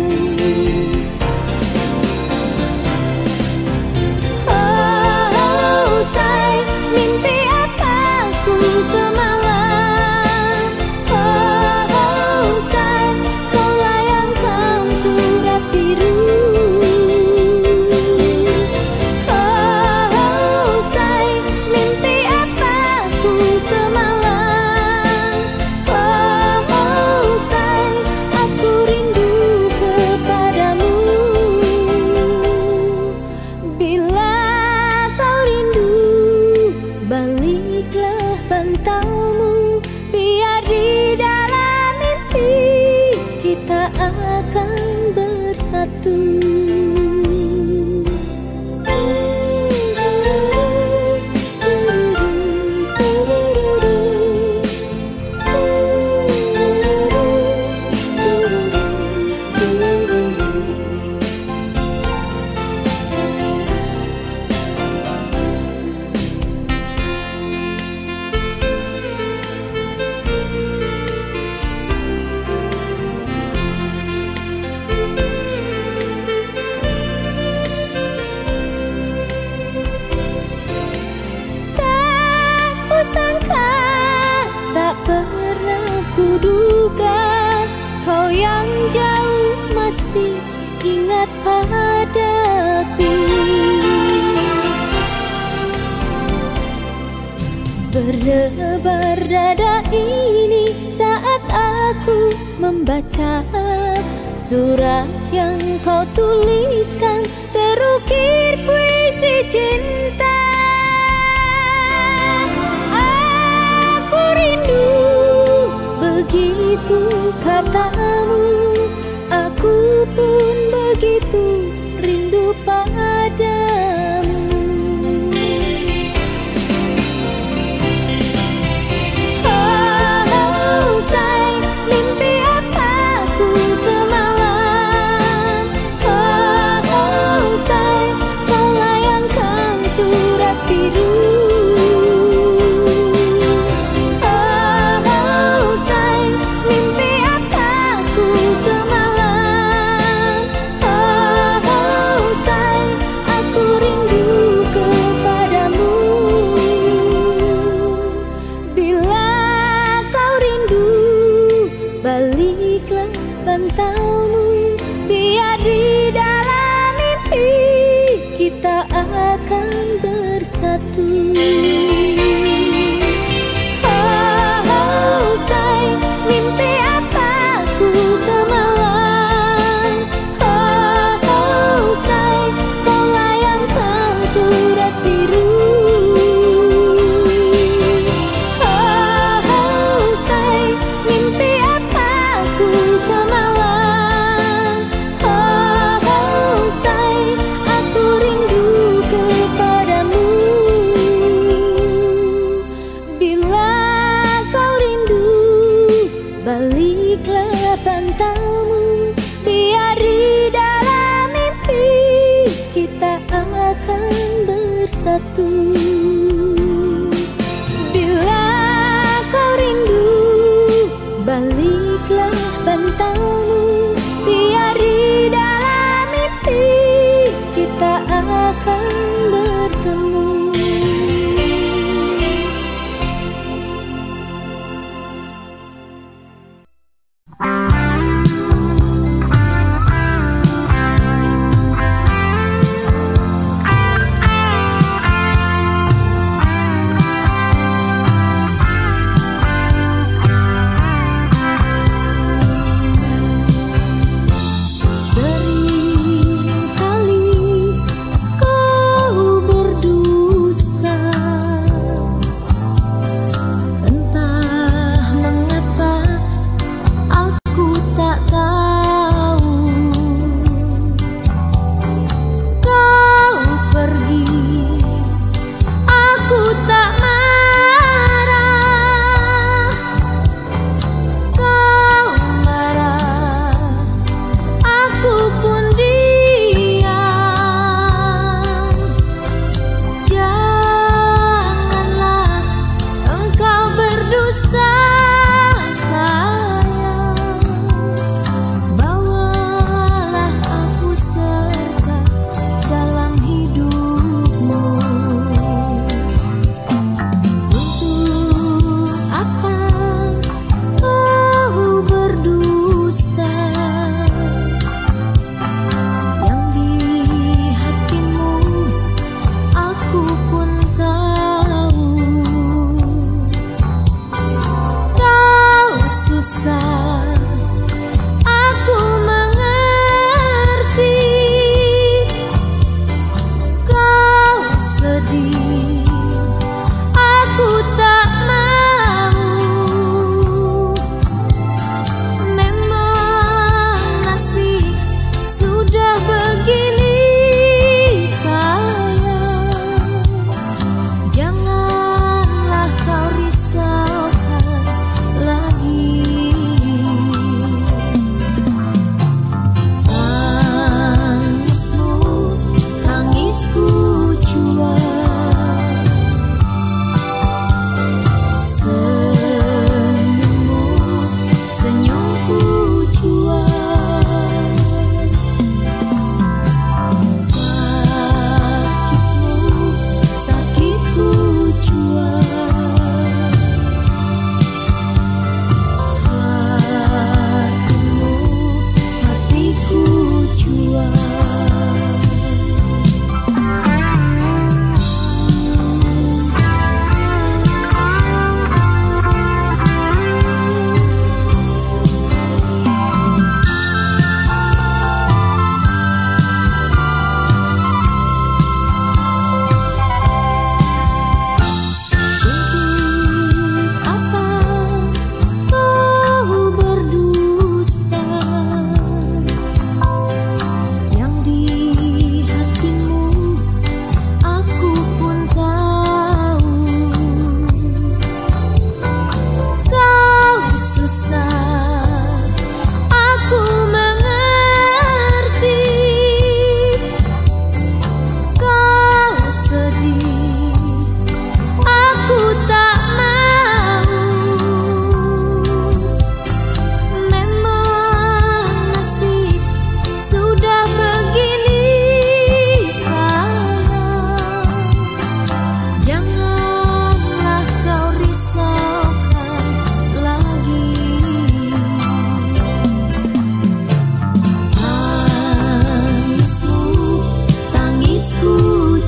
Kuduga kau yang jauh masih ingat padaku. Berdebar dada ini saat aku membaca surat yang kau tuliskan, terukir puisi cinta. Aku rindu, begitu katamu. Aku pun begitu rindu padamu. Oh, say, mimpi apa ku semalam. Oh, say, kau layangkan surat biru. Baliklah pantaumu, biar di dalam mimpi kita akan bersatu. Oh, oh, say, mimpi apa ku semalam. Oh, oh, say, kau layangkan surat biru. Oh, oh, say, mimpi aku rindu kepadamu.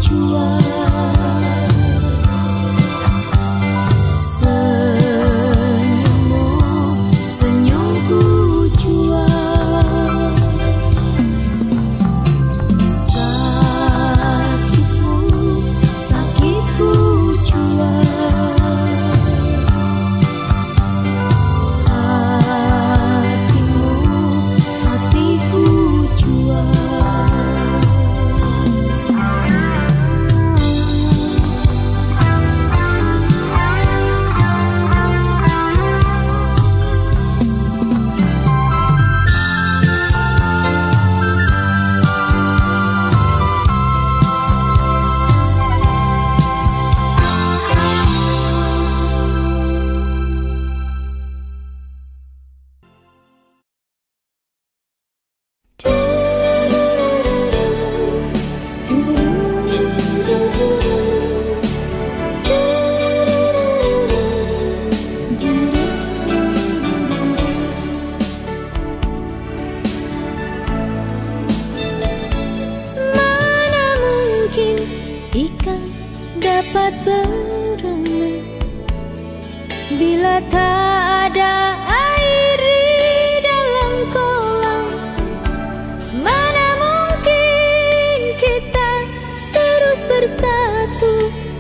dapat berenang bila tak ada air di dalam kolam. Mana mungkin kita terus bersatu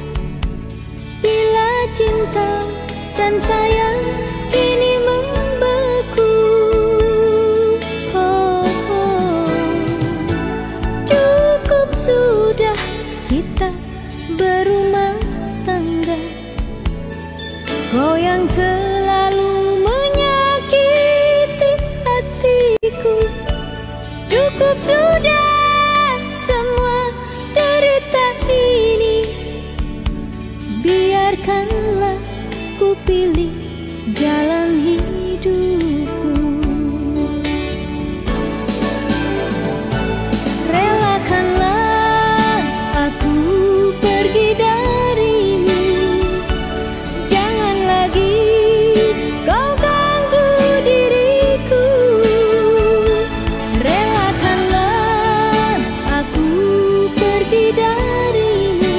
bila cinta dan sayang kini membeku. Oh, oh. Cukup sudah kita berumah tangga, kau yang selalu menyakiti hatiku. Cukup sudah semua derita ini, biarkanlah ku pilih jalan hidupku. Relakanlah aku pergi darimu, jangan lagi kau ganggu diriku. Relakanlah aku pergi darimu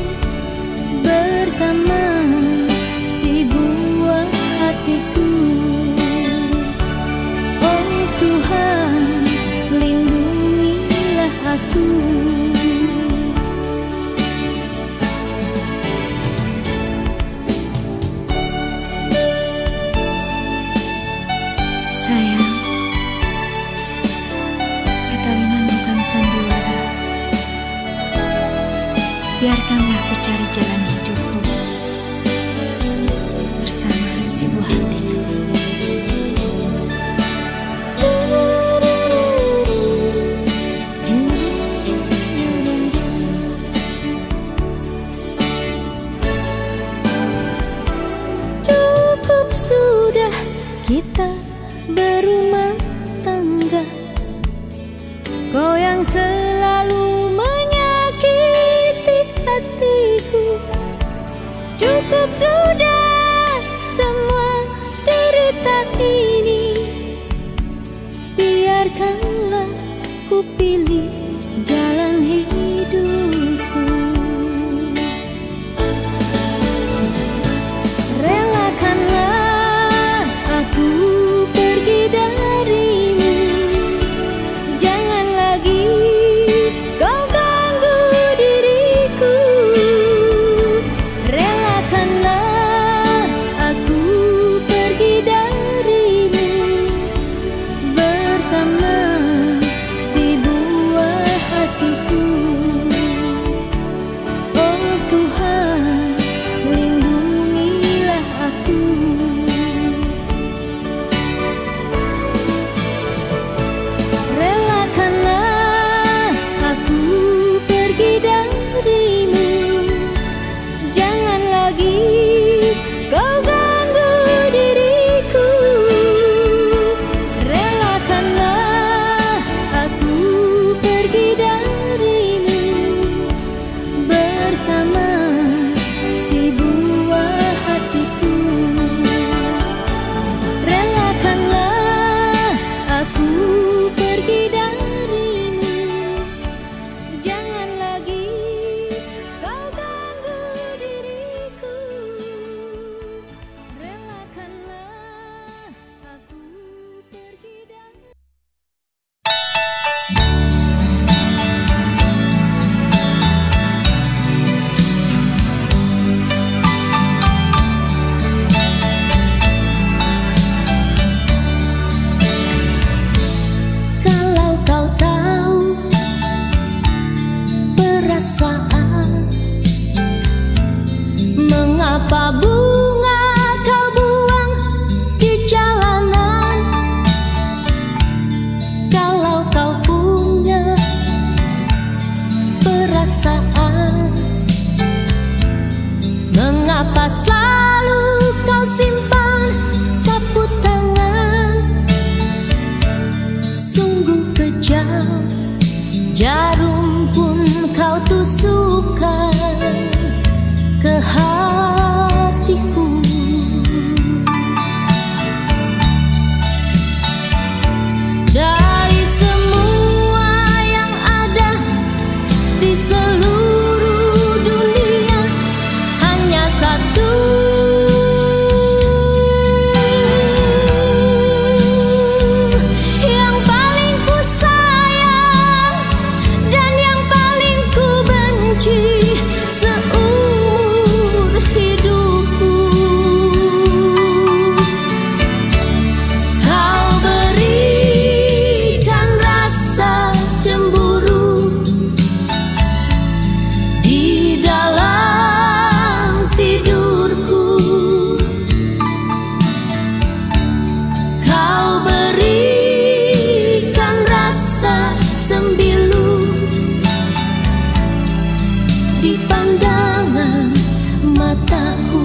bersama si buah hatiku. Oh Tuhan, lindungilah aku. Sayang, perkawinan bukan sandiwara. Biarkanlah aku cari jalan hidupku bersama si buah hatiku. Cukup sudah kita berumah tangga, kau yang selalu menyakiti hatiku. perasaan. Mengapa bunga kau buang di jalanan? Kalau kau punya perasaan, mengapa selalu kau simpan sapu tangan? Sungguh kejam, jarum pun kau tusukkan ke hatiku. Dari semua yang ada di seluruh dunia, hanya satu yang paling ku sayang dan yang paling ku benci seumur hidupku. Kau berikan rasa cemburu di dalam tidurku. Kau berikan rasa sembilu di pandangan mataku.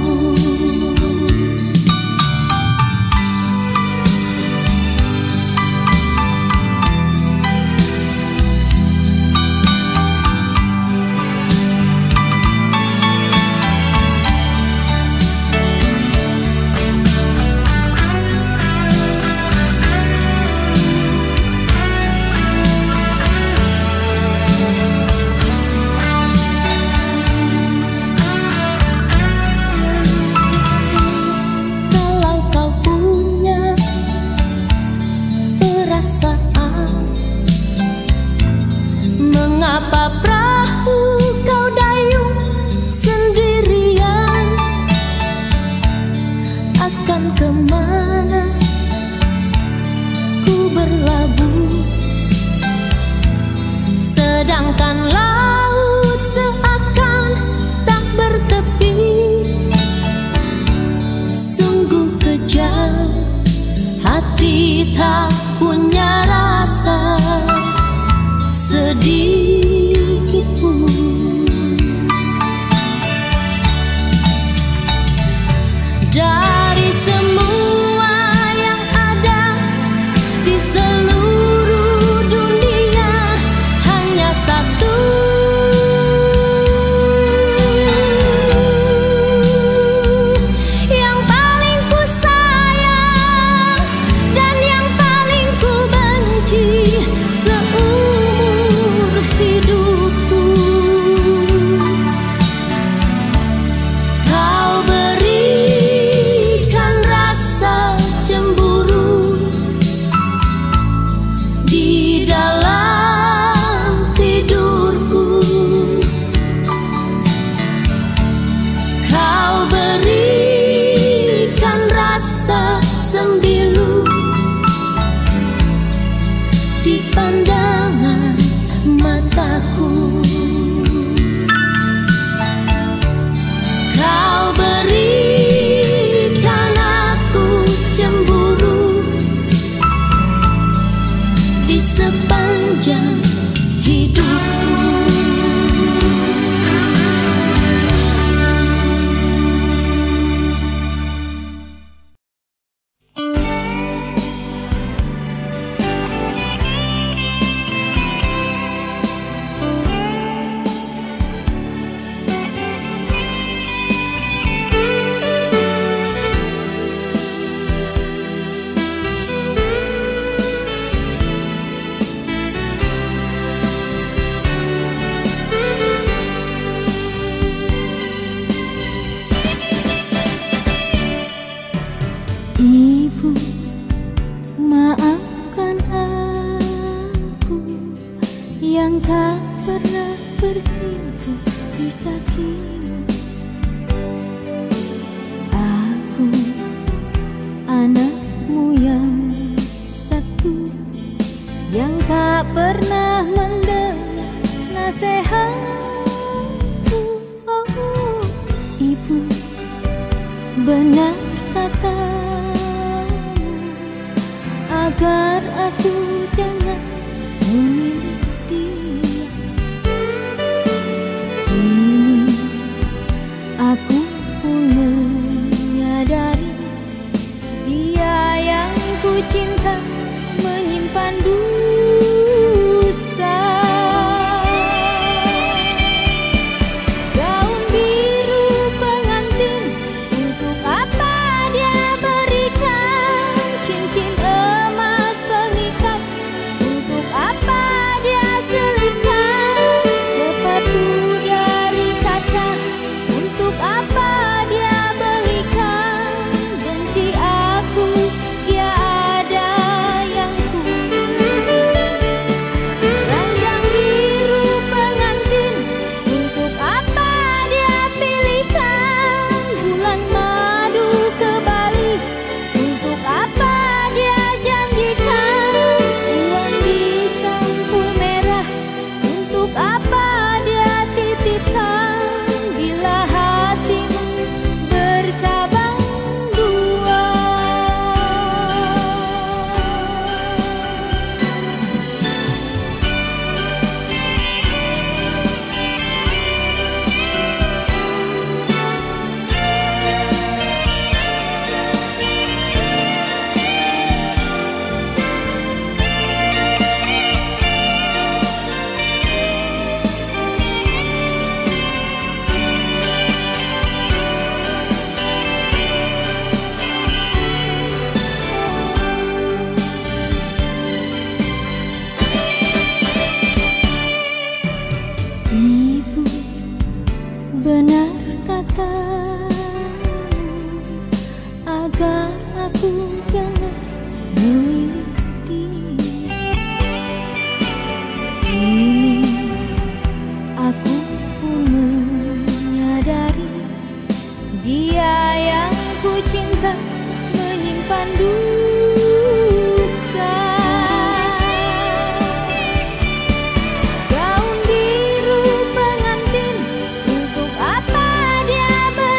Kalau kau punya perasaan, mengapa perahu kau dayung sendirian? Akan kemana ku berlabuh, sedangkan laut seakan tak bertepi? Sungguh kejam, hati tak punya rasa sedikit pun. Dari semua yang ada di seluruh dunia, hanya satu yang paling ku sayang dan yang paling ku benci seumur hidupku. Kau berikan rasa cemburu di dalam tidurku. Kau berikan rasa sembilu di pandangan mataku. Kau berikan aku cemburu di sepanjang hidupku. Ibu, maafkan aku yang tak pernah bersimpuh di kakimu. Aku anakmu yang satu, yang tak pernah mendengar nasihat Benar katamu agar aku jangan memilih dia. Kini aku pun menyadari dia yang ku cinta menyimpan dusta. Gaun biru pengantin, untuk apa dia berikan? Cincin emas pengikat, untuk apa dia selipkan? Sepatu dari kaca, untuk apa dia belikan? Benci aku, dia ada yang ku. Ranjang biru pengantin, untuk apa dia pilihkan? Bulan madu ke Bali, untuk apa dia janjikan? Uang di sampul merah, untuk apa dia titipkan? Bila hatimu bercabang dua. Ibu, benar katamu agar aku jangan memilih dia. Kini aku pun menyadari dia yang ku cinta menyimpan dusta. Gaun biru pengantin, untuk apa dia berikan?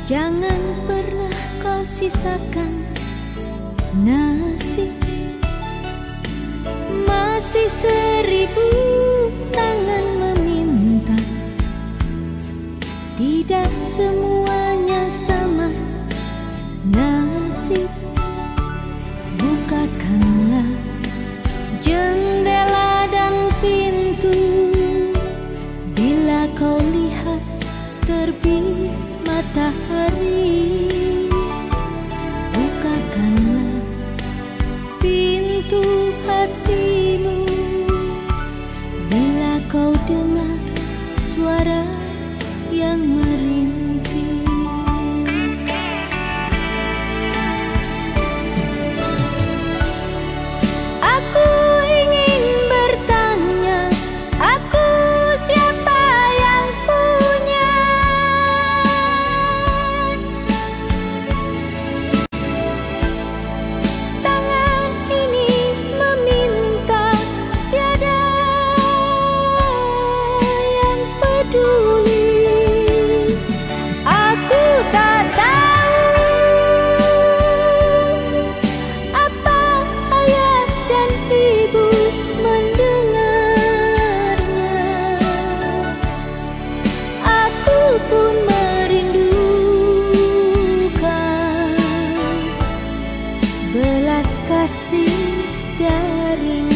Jangan pernah kau sisakan nasib. Masih seribu tangan meminta. Tidak semuanya sama nasib. Bukakanlah jendela dan pintu. Bila kau lihat terbit matahari, bukakanlah pintu hatimu. Bila kau dengar suara yang merintih, aku ingin bertanya, aku siapa yang punya tangan ini meminta, tiada yang peduli. Aku tak tahu apa ayah dan ibu mendengarnya. Aku pun merindukan belas kasih darimu.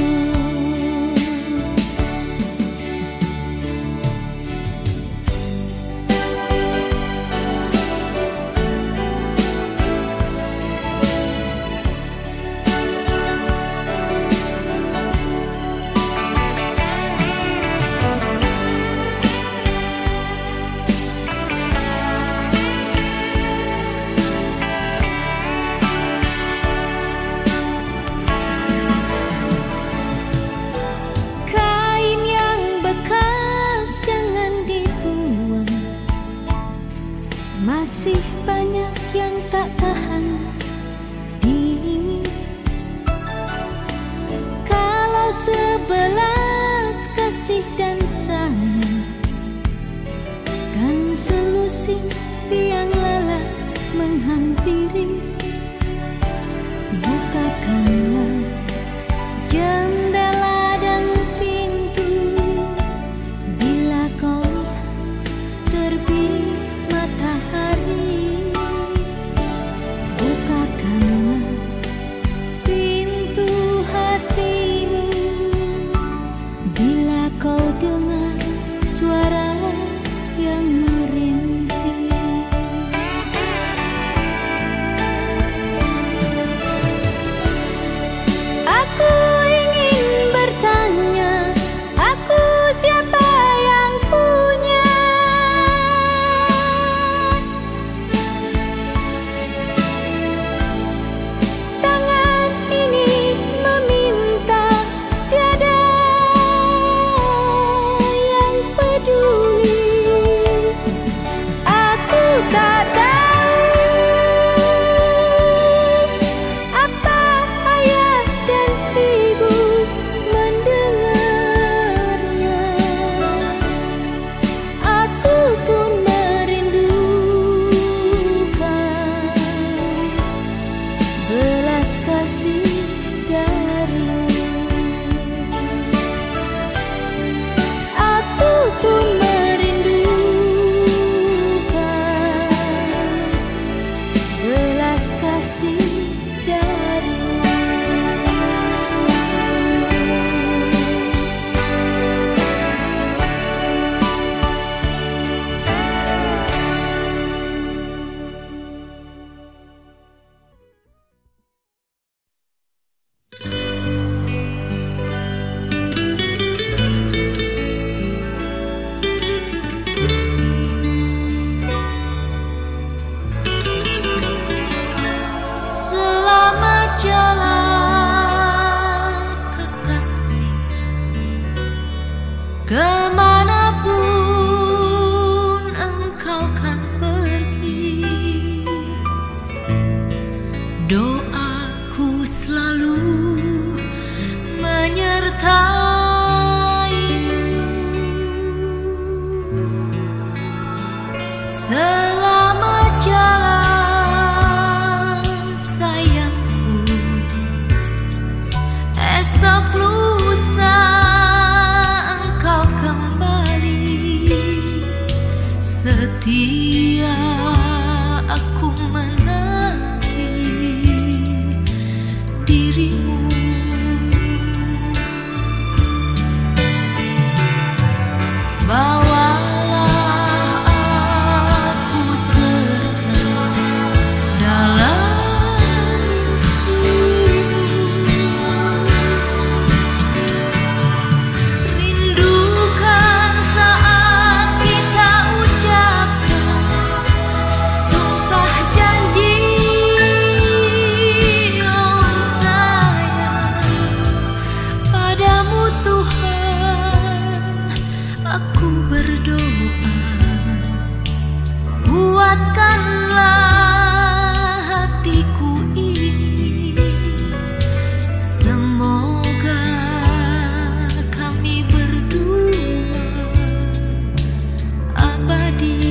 Kain yang bekas jangan dibuang. Masih banyak yang tak tahan dingin. Kalau sebelas kasih dan sayang, kan selusin tiang lala menghampiri. Bukakanlah jendela dan pintu. Bila kau lihat terbit matahari, bukakanlah pintu hatimu. Bila kau dengar suara yang merintih, aku ingin bertanya, aku siapa yang punya tangan ini meminta, tiada yang peduli. Aku tak tahu apa ayah dan ibu mendengarnya. Aku pun merindukan belas kasih darimu. Aku pun merindukan belas kasih darimu. Selamat jalan kekasih, kemanapun engkau kan pergi. Doaku selalu menyertaimu. Selamat Tuhan, aku berdoa, kuatkanlah hatiku ini. Semoga kami berdua abadi.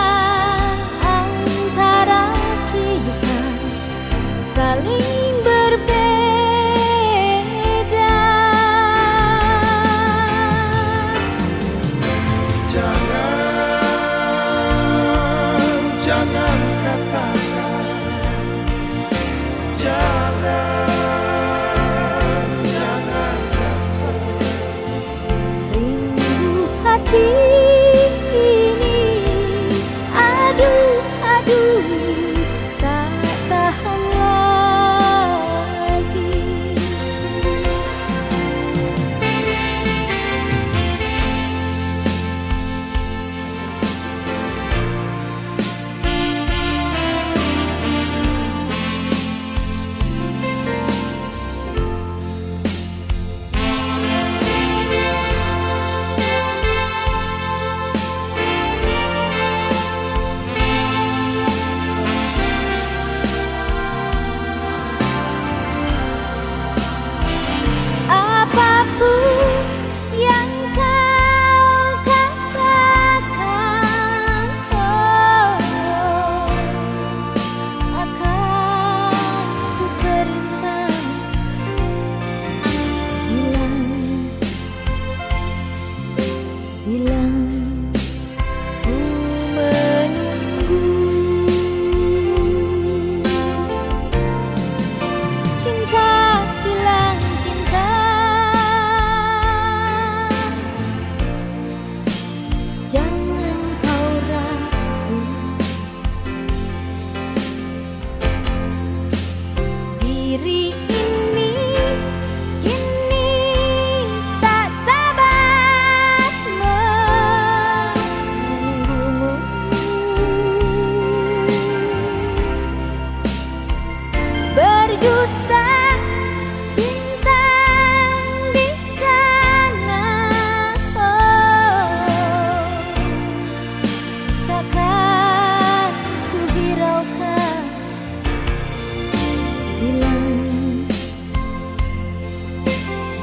saling ber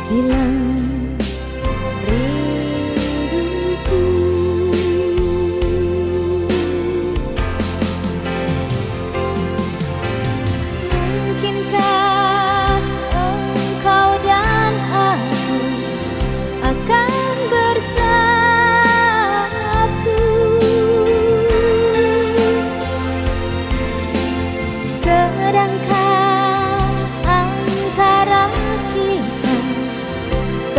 hilang rinduku. Mungkinkah engkau dan aku akan bersatu, sedangkan antara kita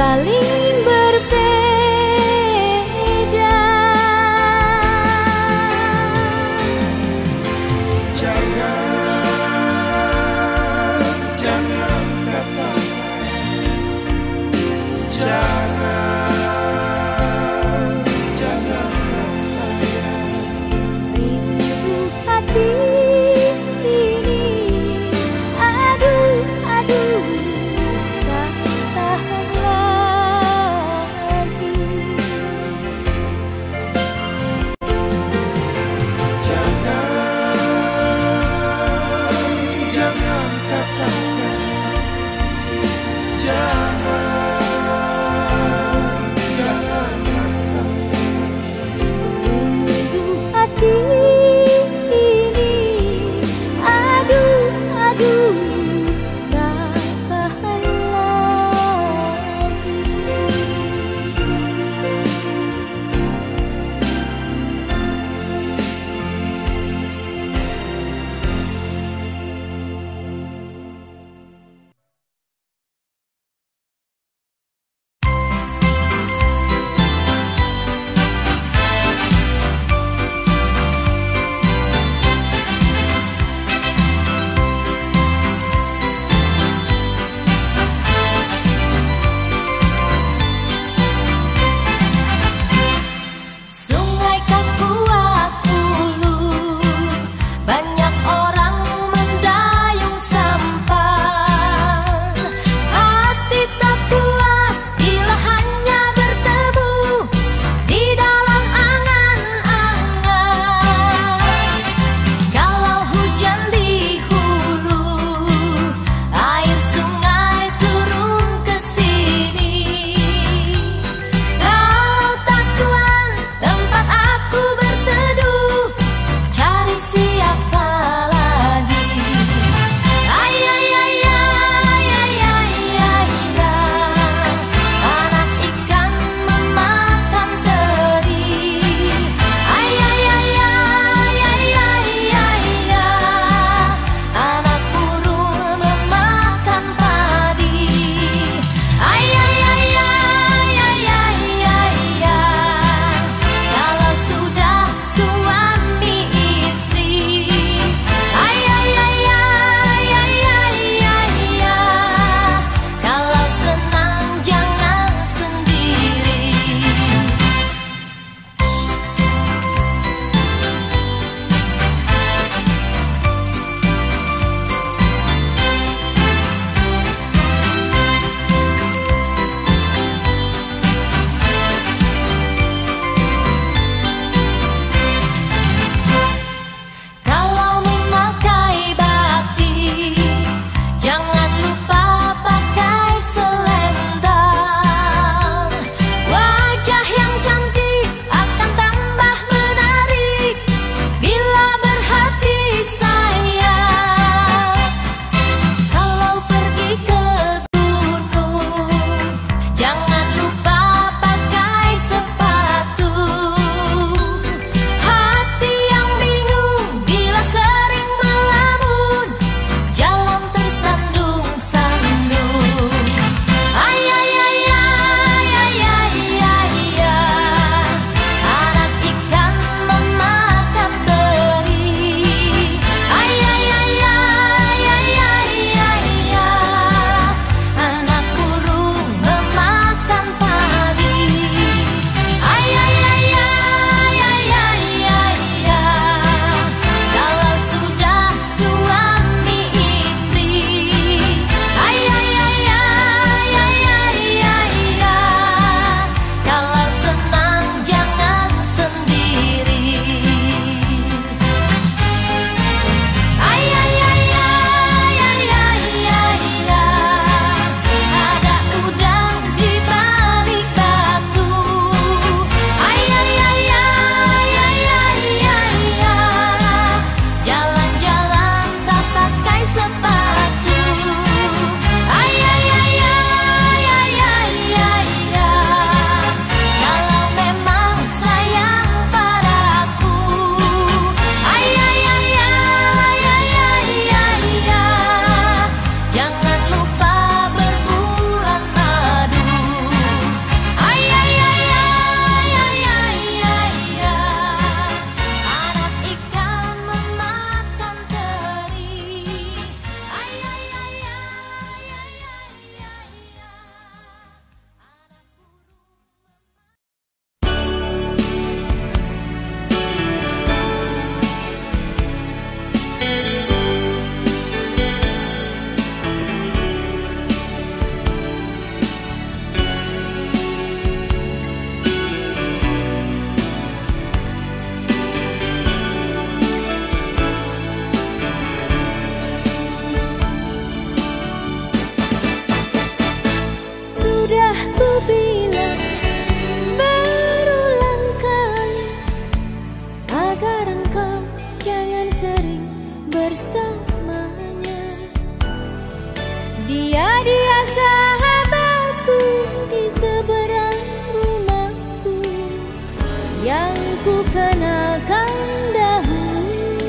Dia dia sahabatku di seberang rumahku yang ku kenalkan dahulu.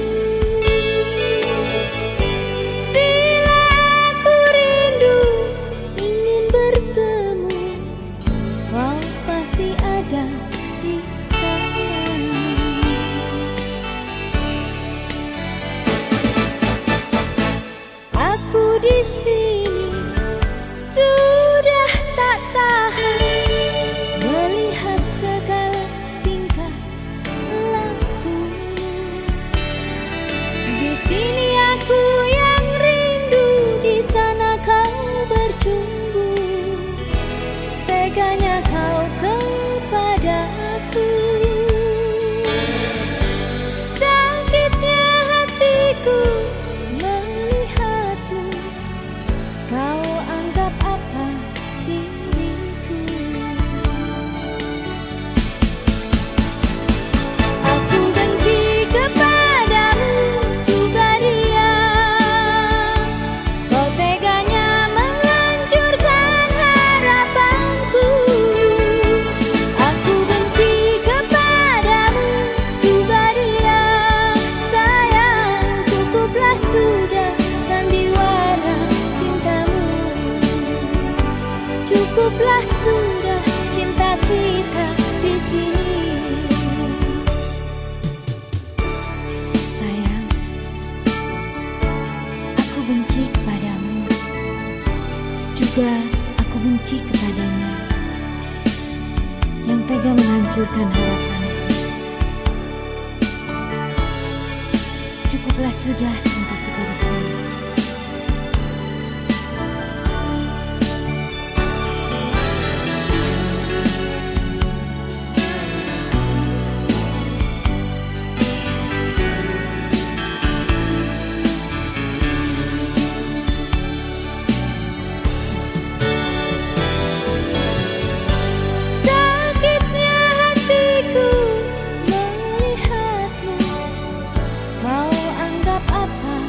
Bila aku rindu ingin bertemu, kau pasti ada di sana. Aku di sini sudah tak tahan melihat segala tingkah laku. Di sini aku yang rindu, di sana kau bercumbu. Teganya kau kepada aku. Sakitnya hatiku melihatmu. Kau anggap apa diriku? Aku benci kepadamu juga dia. Kau teganya menghancurkan harapanku. Aku benci kepadamu juga dia. Sayang, cukuplah sudah sandiwara cintamu. Cukuplah sudah cinta kita di sini. Sayang, aku benci kepadamu, juga aku benci kepadanya yang tega menghancurkan harapanku. Cukuplah sudah cinta kita di sini. Sakitnya hatiku melihatmu. Kau anggap apa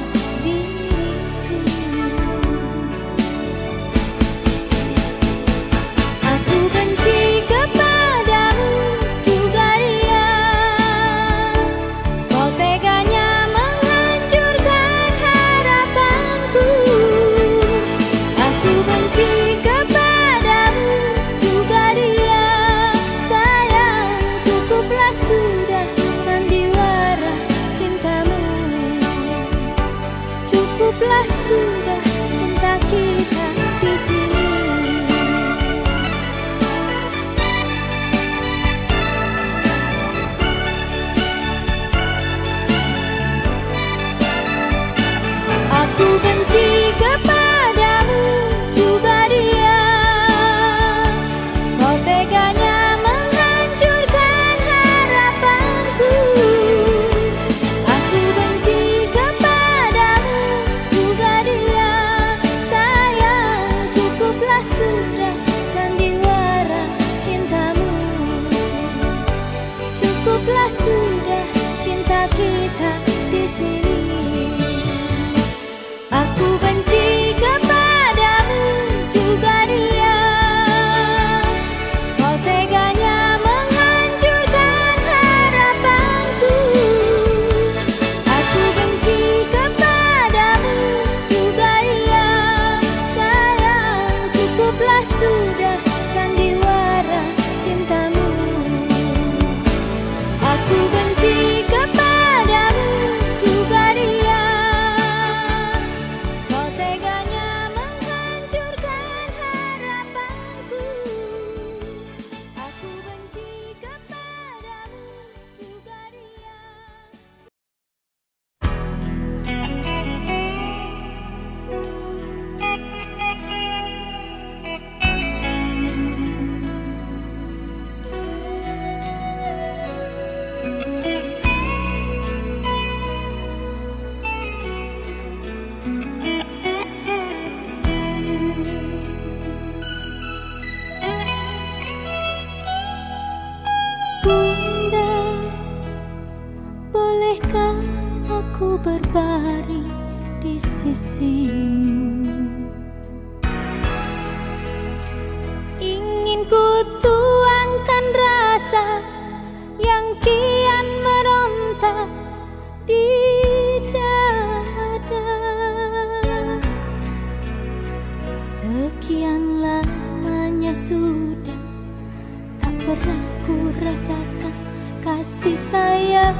Sekian lamanya sudah tak pernah ku rasakan kasih sayang.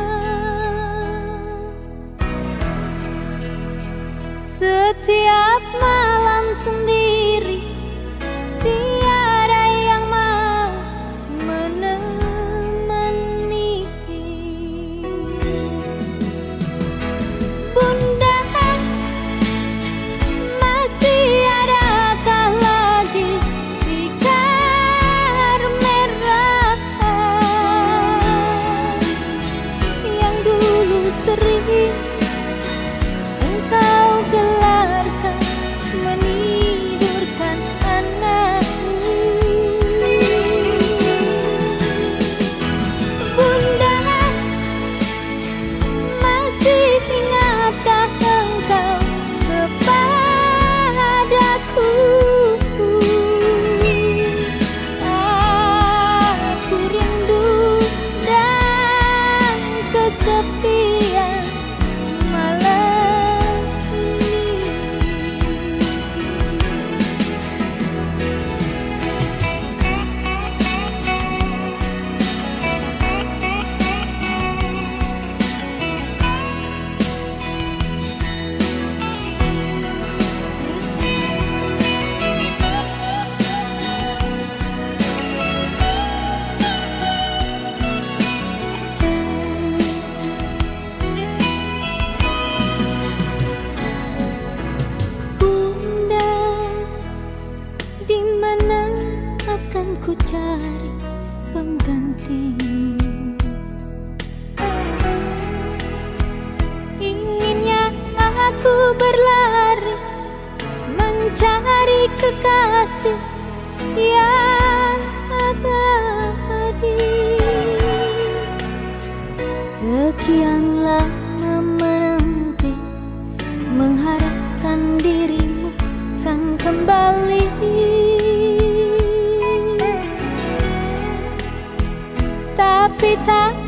Setiap malam sendiri, tiada yang mau menemani. Bunda, masih adakah lagi tikar merah yang dulu sering engkau gelarkan menidurkan anakmu? Bunda, masih ingatkah engkau kepadaku? Aku rindu dan kesepian malam ini. Bunda, di mana akan ku cari pengganti? Inginnya aku berlari mencari kekasih yang abadi. Sekian lama menanti, mengharapkan dirimu kan kembali. Tapi tak